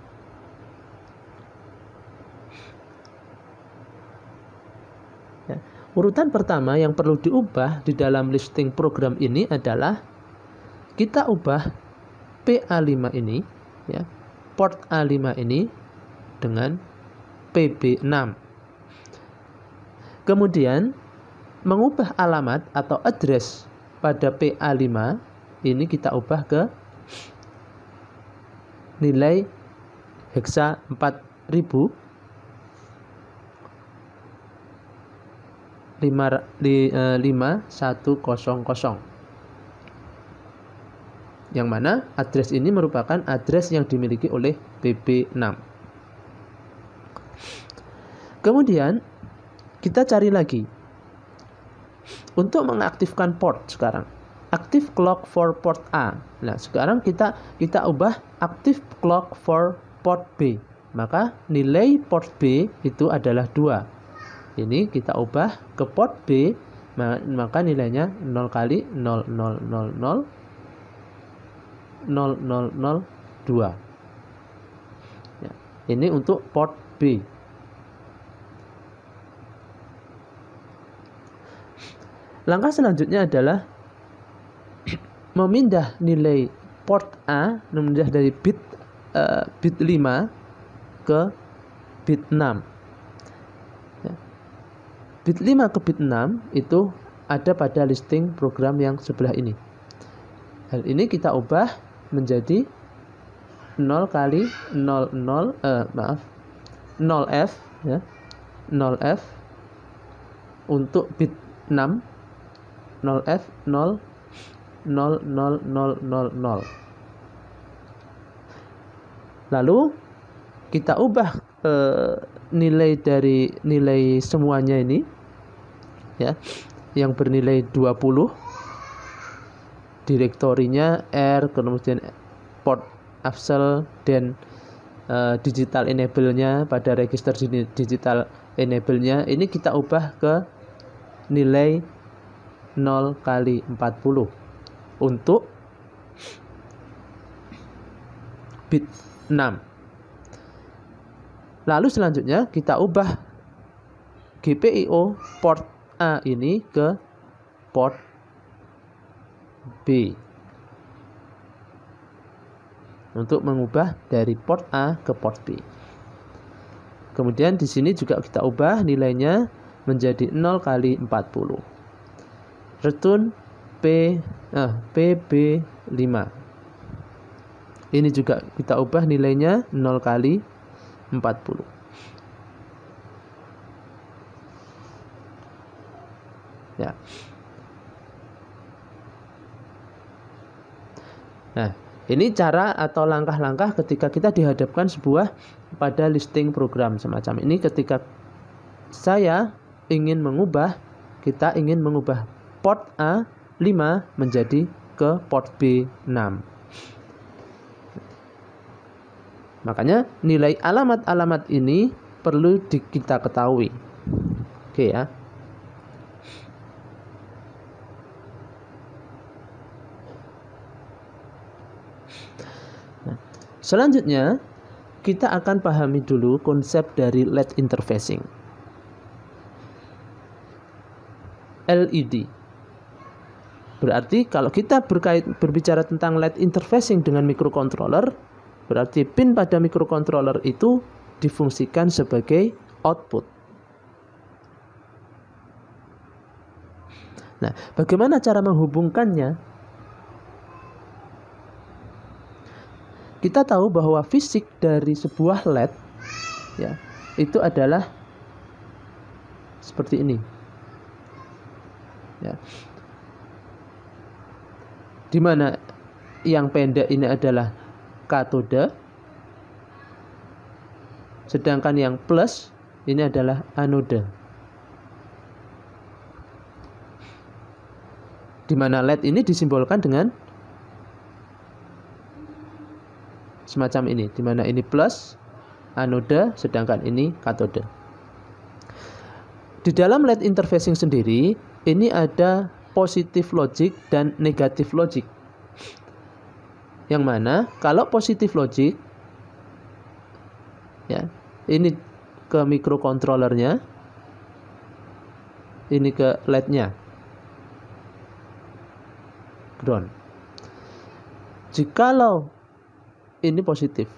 Ya, urutan pertama yang perlu diubah di dalam listing program ini adalah kita ubah P A lima ini, ya, port A lima ini dengan P B enam. Kemudian mengubah alamat atau address pada P A lima ini kita ubah ke nilai hexa empat ribu lima satu nol nol, yang mana address ini merupakan address yang dimiliki oleh P B enam. Kemudian kita cari lagi untuk mengaktifkan port. Sekarang active clock for port A. Nah, sekarang kita kita ubah active clock for port B. Maka nilai port B itu adalah dua. Ini kita ubah ke port B, maka nilainya nol kali nol nol nol nol nol nol nol dua. Ya, ini untuk port B. Langkah selanjutnya adalah memindah nilai port A, memindah dari bit uh, bit lima ke bit enam. Ya. Bit lima ke bit enam itu ada pada listing program yang sebelah ini. Hal ini kita ubah menjadi nol kali nol nol eh, maaf nol F, ya, nol F untuk bit enam, nol F nol nol nol nol nol nol. Lalu kita ubah eh, nilai dari nilai semuanya ini ya, yang bernilai dua puluh, direktorinya R, kemudian port Afzel dan uh, digital enable-nya pada register digital enable-nya ini kita ubah ke nilai nol kali empat puluh untuk bit enam. Lalu selanjutnya kita ubah G P I O port A ini ke port B untuk mengubah dari port A ke port B. Kemudian di sini juga kita ubah nilainya menjadi nol kali empat puluh. Return P ah, P B lima. Ini juga kita ubah nilainya nol kali empat puluh. Ya. Nah, ini cara atau langkah-langkah ketika kita dihadapkan sebuah pada listing program semacam ini. Ketika saya ingin mengubah, kita ingin mengubah port A lima menjadi ke port B enam. Makanya nilai alamat-alamat ini perlu di, kita ketahui. Oke ya. Nah, selanjutnya kita akan pahami dulu konsep dari L E D interfacing. L E D. Berarti kalau kita berkait berbicara tentang L E D interfacing dengan microcontroller, berarti pin pada microcontroller itu difungsikan sebagai output. Nah, bagaimana cara menghubungkannya? Kita tahu bahwa fisik dari sebuah L E D ya, itu adalah seperti ini. Ya. Di mana yang pendek ini adalah katode, sedangkan yang plus ini adalah anode. Di mana L E D ini disimbolkan dengan semacam ini, di mana ini plus anode, sedangkan ini katode. Di dalam L E D interfacing sendiri, ini ada positif logic dan negatif logic. Yang mana kalau positif logic ya, ini ke microcontrollernya, ini ke L E D-nya. Ground. Jikalau ini positif,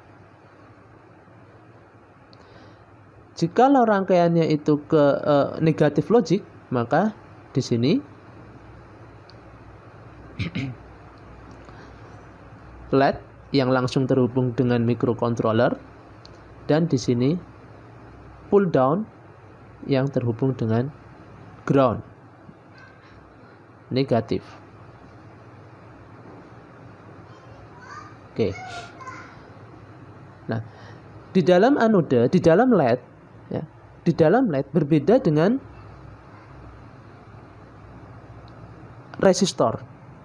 jikalau rangkaiannya itu ke uh, negatif logic, maka di sini L E D yang langsung terhubung dengan microcontroller, dan di sini pull down yang terhubung dengan ground, negatif. Oke. Nah, di dalam anode, di dalam L E D, ya, di dalam L E D berbeda dengan resistor.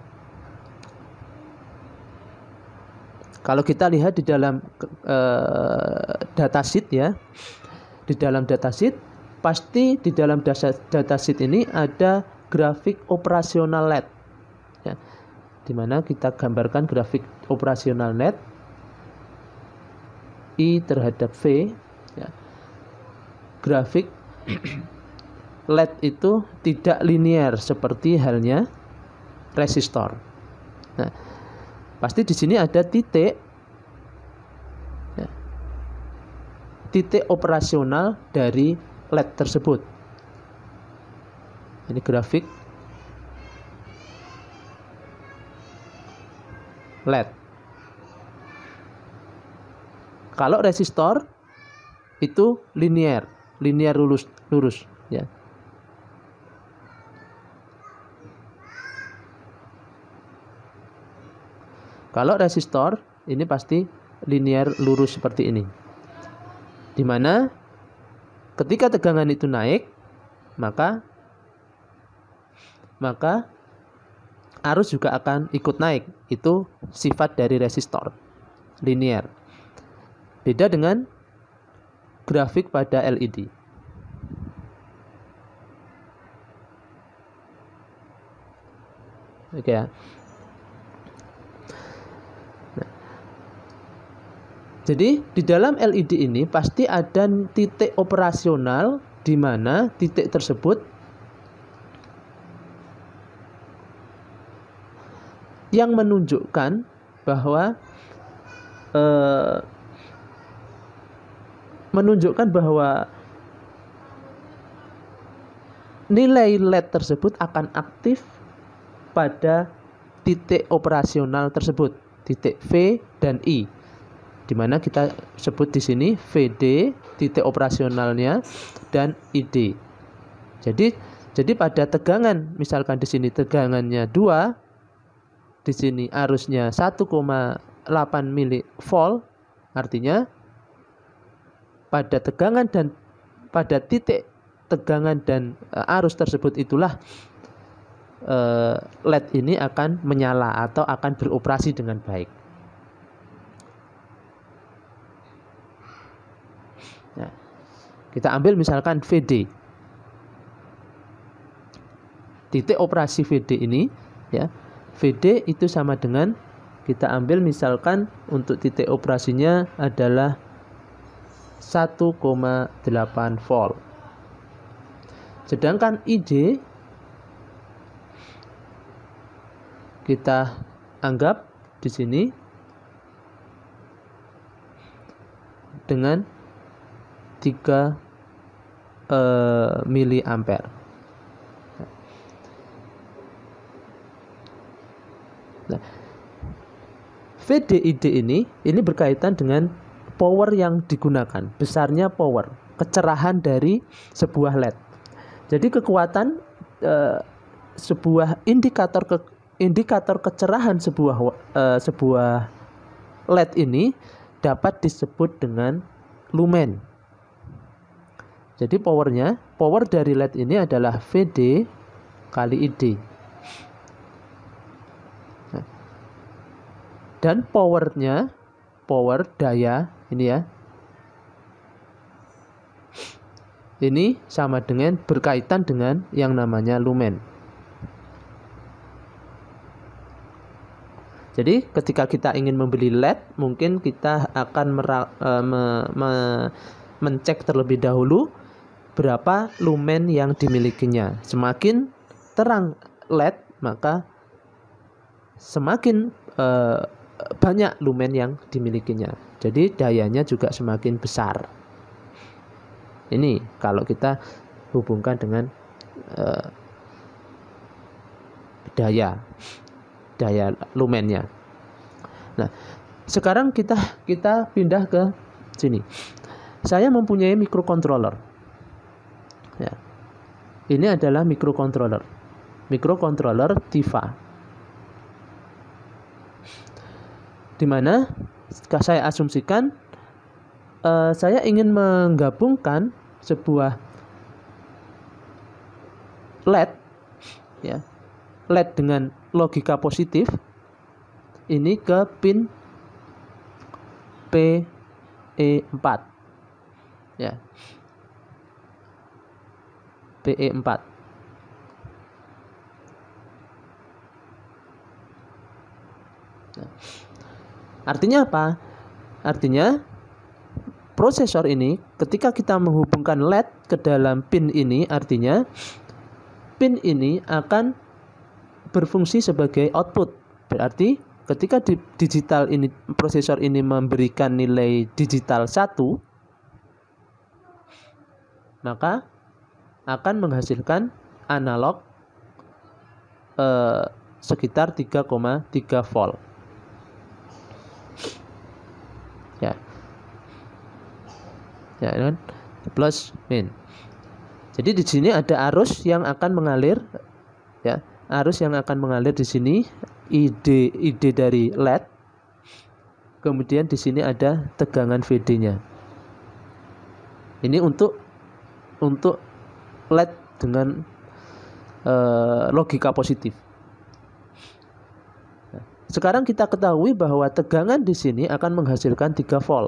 Kalau kita lihat di dalam uh, datasheet ya, di dalam datasheet pasti di dalam datasheet ini ada grafik operasional L E D, ya, di mana kita gambarkan grafik operasional L E D I terhadap V, ya. Grafik L E D itu tidak linear seperti halnya resistor. Nah, pasti di sini ada titik, ya, titik operasional dari L E D tersebut. Ini grafik L E D. Kalau resistor itu linear, linear lurus, lurus, ya. Kalau resistor ini pasti linear lurus seperti ini, dimana ketika tegangan itu naik, maka maka arus juga akan ikut naik. Itu sifat dari resistor, linear. Beda dengan grafik pada L E D. Oke ya. Nah, jadi di dalam L E D ini pasti ada titik operasional di mana titik tersebut yang menunjukkan bahwa eh, menunjukkan bahwa nilai L E D tersebut akan aktif pada titik operasional tersebut, titik V dan I, di mana kita sebut di sini V D titik operasionalnya dan I D. Jadi jadi pada tegangan, misalkan di sini tegangannya dua, di sini arusnya satu koma delapan milivolt, artinya pada tegangan dan pada titik tegangan dan arus tersebut itulah uh, L E D ini akan menyala atau akan beroperasi dengan baik. Nah, kita ambil misalkan V D. Titik operasi V D ini, ya, V D itu sama dengan, kita ambil misalkan untuk titik operasinya adalah satu koma delapan volt. Sedangkan I D kita anggap di sini dengan tiga eh, miliampere. Nah, V D I D ini ini berkaitan dengan power yang digunakan, besarnya power, kecerahan dari sebuah L E D. Jadi kekuatan eh, sebuah indikator ke, indikator kecerahan sebuah eh, sebuah L E D ini dapat disebut dengan lumen. Jadi powernya, power dari L E D ini adalah V D kali I D. Nah, dan powernya, power daya ini ya, ini sama dengan, berkaitan dengan yang namanya lumen. Jadi ketika kita ingin membeli L E D, mungkin kita akan mera, e, me, me, mencek terlebih dahulu berapa lumen yang dimilikinya. Semakin terang L E D, maka semakin e, banyak lumen yang dimilikinya. Jadi dayanya juga semakin besar. Ini kalau kita hubungkan dengan uh, daya daya lumennya. Nah, sekarang kita kita pindah ke sini. Saya mempunyai microcontroller. Ya. Ini adalah microcontroller. Microcontroller Tiva. Di mana saya asumsikan uh, saya ingin menggabungkan sebuah L E D, ya, L E D dengan logika positif ini ke pin P E empat, ya, P E empat. Nah, artinya apa? Artinya prosesor ini ketika kita menghubungkan L E D ke dalam pin ini, artinya pin ini akan berfungsi sebagai output. Berarti ketika di digital ini, prosesor ini memberikan nilai digital satu, maka akan menghasilkan analog eh, sekitar tiga koma tiga volt. Ya. Ya kan? Plus min. Jadi di sini ada arus yang akan mengalir, ya. Arus yang akan mengalir di sini I D I D dari L E D kemudian di sini ada tegangan V D-nya. Ini untuk untuk L E D dengan uh, logika positif. Nah, sekarang kita ketahui bahwa tegangan di sini akan menghasilkan tiga volt.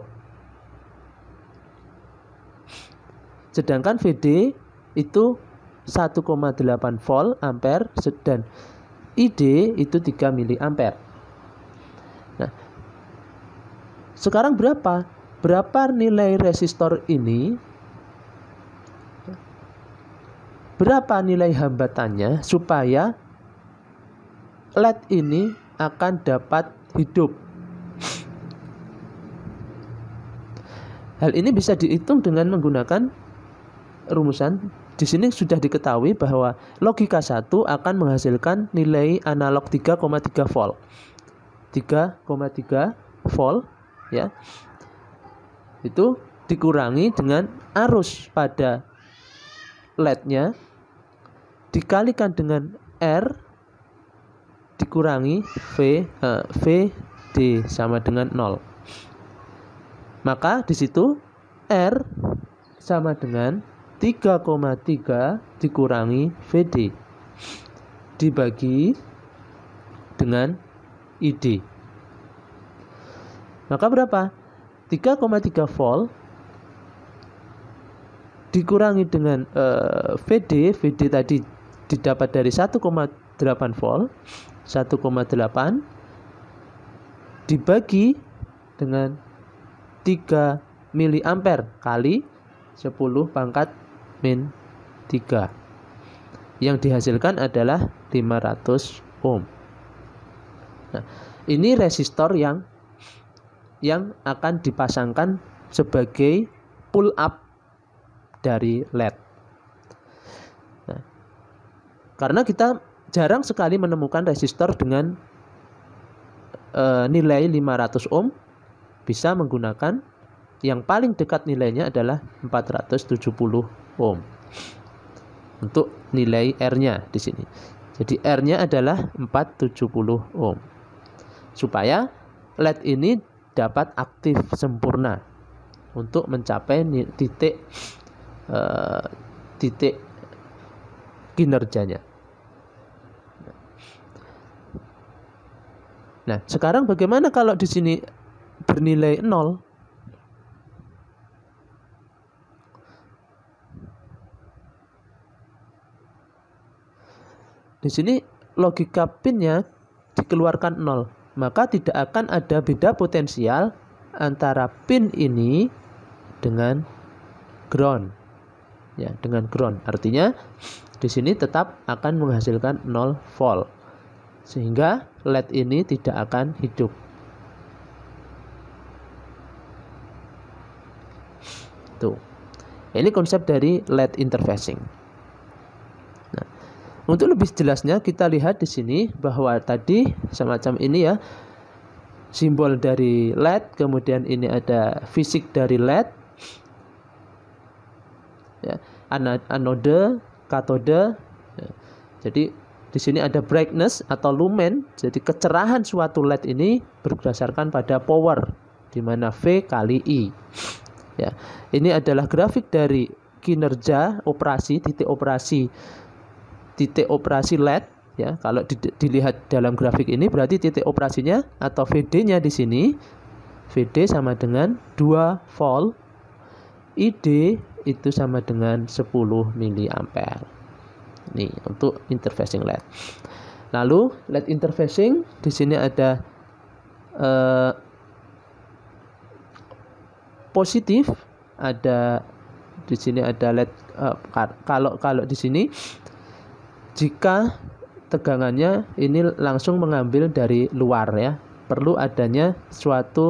Sedangkan V D itu satu koma delapan volt ampere dan I D itu tiga miliampere. Nah, sekarang berapa? Berapa nilai resistor ini? Berapa nilai hambatannya supaya L E D ini akan dapat hidup? Hal ini bisa dihitung dengan menggunakan rumusan. Di sini sudah diketahui bahwa logika satu akan menghasilkan nilai analog tiga koma tiga volt. tiga koma tiga volt ya. Itu dikurangi dengan arus pada L E D-nya dikalikan dengan R dikurangi V eh, V D sama dengan nol. Maka di situ R sama dengan tiga koma tiga dikurangi V D dibagi dengan I D. Maka berapa? tiga koma tiga volt dikurangi dengan uh, V D. V D tadi didapat dari satu koma delapan volt. satu koma delapan dibagi dengan tiga miliampere kali sepuluh pangkat min tiga. Yang dihasilkan adalah lima ratus ohm. Nah, ini resistor yang yang akan dipasangkan sebagai pull up dari L E D. Nah, karena kita jarang sekali menemukan resistor dengan e, nilai lima ratus ohm, bisa menggunakan yang paling dekat nilainya adalah empat ratus tujuh puluh ohm. Untuk nilai R-nya di sini. Jadi R-nya adalah empat ratus tujuh puluh ohm. Supaya L E D ini dapat aktif sempurna untuk mencapai titik uh, titik kinerjanya. Nah, sekarang bagaimana kalau di sini bernilai nol? Di sini logika pinnya dikeluarkan nol, maka tidak akan ada beda potensial antara pin ini dengan ground. Ya, dengan ground. Artinya di sini tetap akan menghasilkan nol volt. Sehingga L E D ini tidak akan hidup. Tuh. Ini konsep dari L E D interfacing. Nah, untuk lebih jelasnya kita lihat di sini bahwa tadi semacam ini ya, simbol dari L E D, kemudian ini ada fisik dari L E D, ya, anode, katode. Ya. Jadi di sini ada brightness atau lumen, jadi kecerahan suatu L E D ini berdasarkan pada power, di mana V kali I. Ya, ini adalah grafik dari kinerja operasi, titik operasi, titik operasi L E D. Ya, kalau di, dilihat dalam grafik ini berarti titik operasinya atau V D-nya di sini, V D sama dengan dua volt, I D itu sama dengan sepuluh miliampere. Ini untuk interfacing L E D. Lalu L E D interfacing di sini ada eh, positif, ada di sini ada L E D. Eh, kalau kalau di sini jika tegangannya ini langsung mengambil dari luar ya, perlu adanya suatu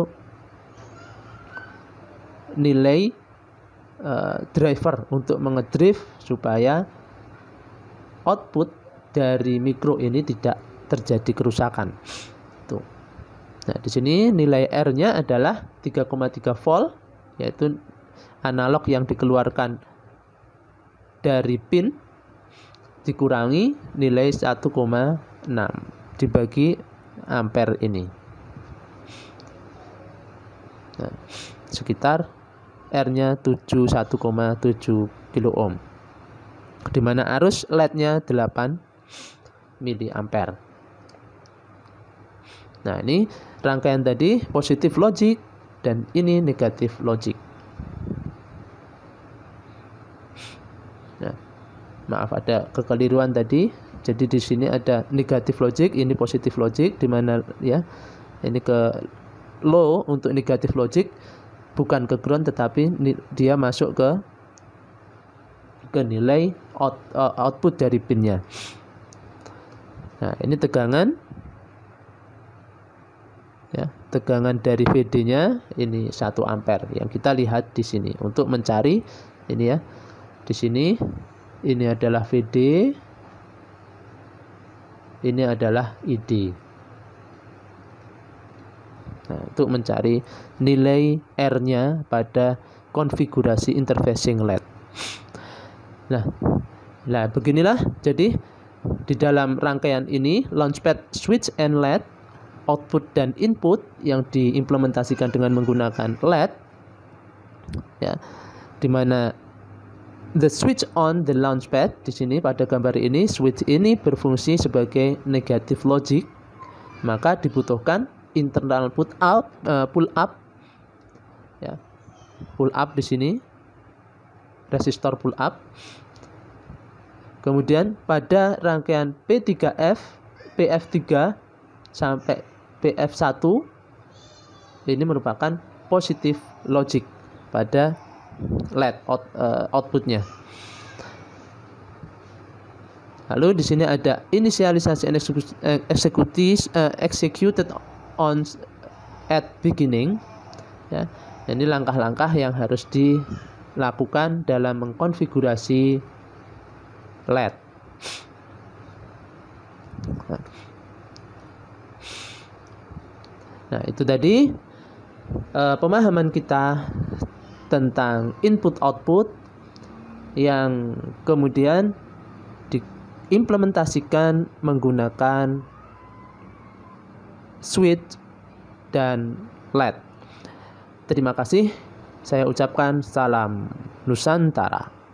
nilai uh, driver untuk mengedrive supaya output dari mikro ini tidak terjadi kerusakan. Tuh. Nah, di sini nilai R-nya adalah tiga koma tiga volt, yaitu analog yang dikeluarkan dari pin dikurangi nilai satu koma enam dibagi ampere ini. Nah, sekitar R-nya tujuh puluh satu koma tujuh kilo ohm, di mana arus L E D-nya delapan miliampere. Nah, ini rangkaian tadi positif logic dan ini negatif logic. Nah, maaf ada kekeliruan tadi. Jadi di sini ada negatif logic, ini positif logic, di mana ya ini ke low untuk negatif logic, bukan ke ground tetapi dia masuk ke ke nilai out, uh, output dari pinnya. Nah, ini tegangan ya, tegangan dari V D-nya ini satu ampere yang kita lihat di sini. Untuk mencari ini ya, di sini ini adalah V D, ini adalah I D. Nah, untuk mencari nilai R-nya pada konfigurasi interfacing L E D. Nah, nah beginilah jadi di dalam rangkaian ini launchpad switch and L E D, output dan input yang diimplementasikan dengan menggunakan L E D, ya, di mana the switch on the launchpad di sini pada gambar ini, switch ini berfungsi sebagai negative logic, maka dibutuhkan internal pull up, uh, pull up, ya, pull up di sini, resistor pull up. Kemudian pada rangkaian P tiga F, P F tiga sampai P F satu ini merupakan positive logic pada L E D out, uh, outputnya. Lalu di sini ada inisialisasi and executed, uh, executed on at beginning. Ya, ini langkah-langkah yang harus dilakukan dalam mengkonfigurasi L E D. Nah, itu tadi uh, pemahaman kita tentang input output yang kemudian diimplementasikan menggunakan switch dan L E D. Terima kasih. Saya ucapkan salam Nusantara.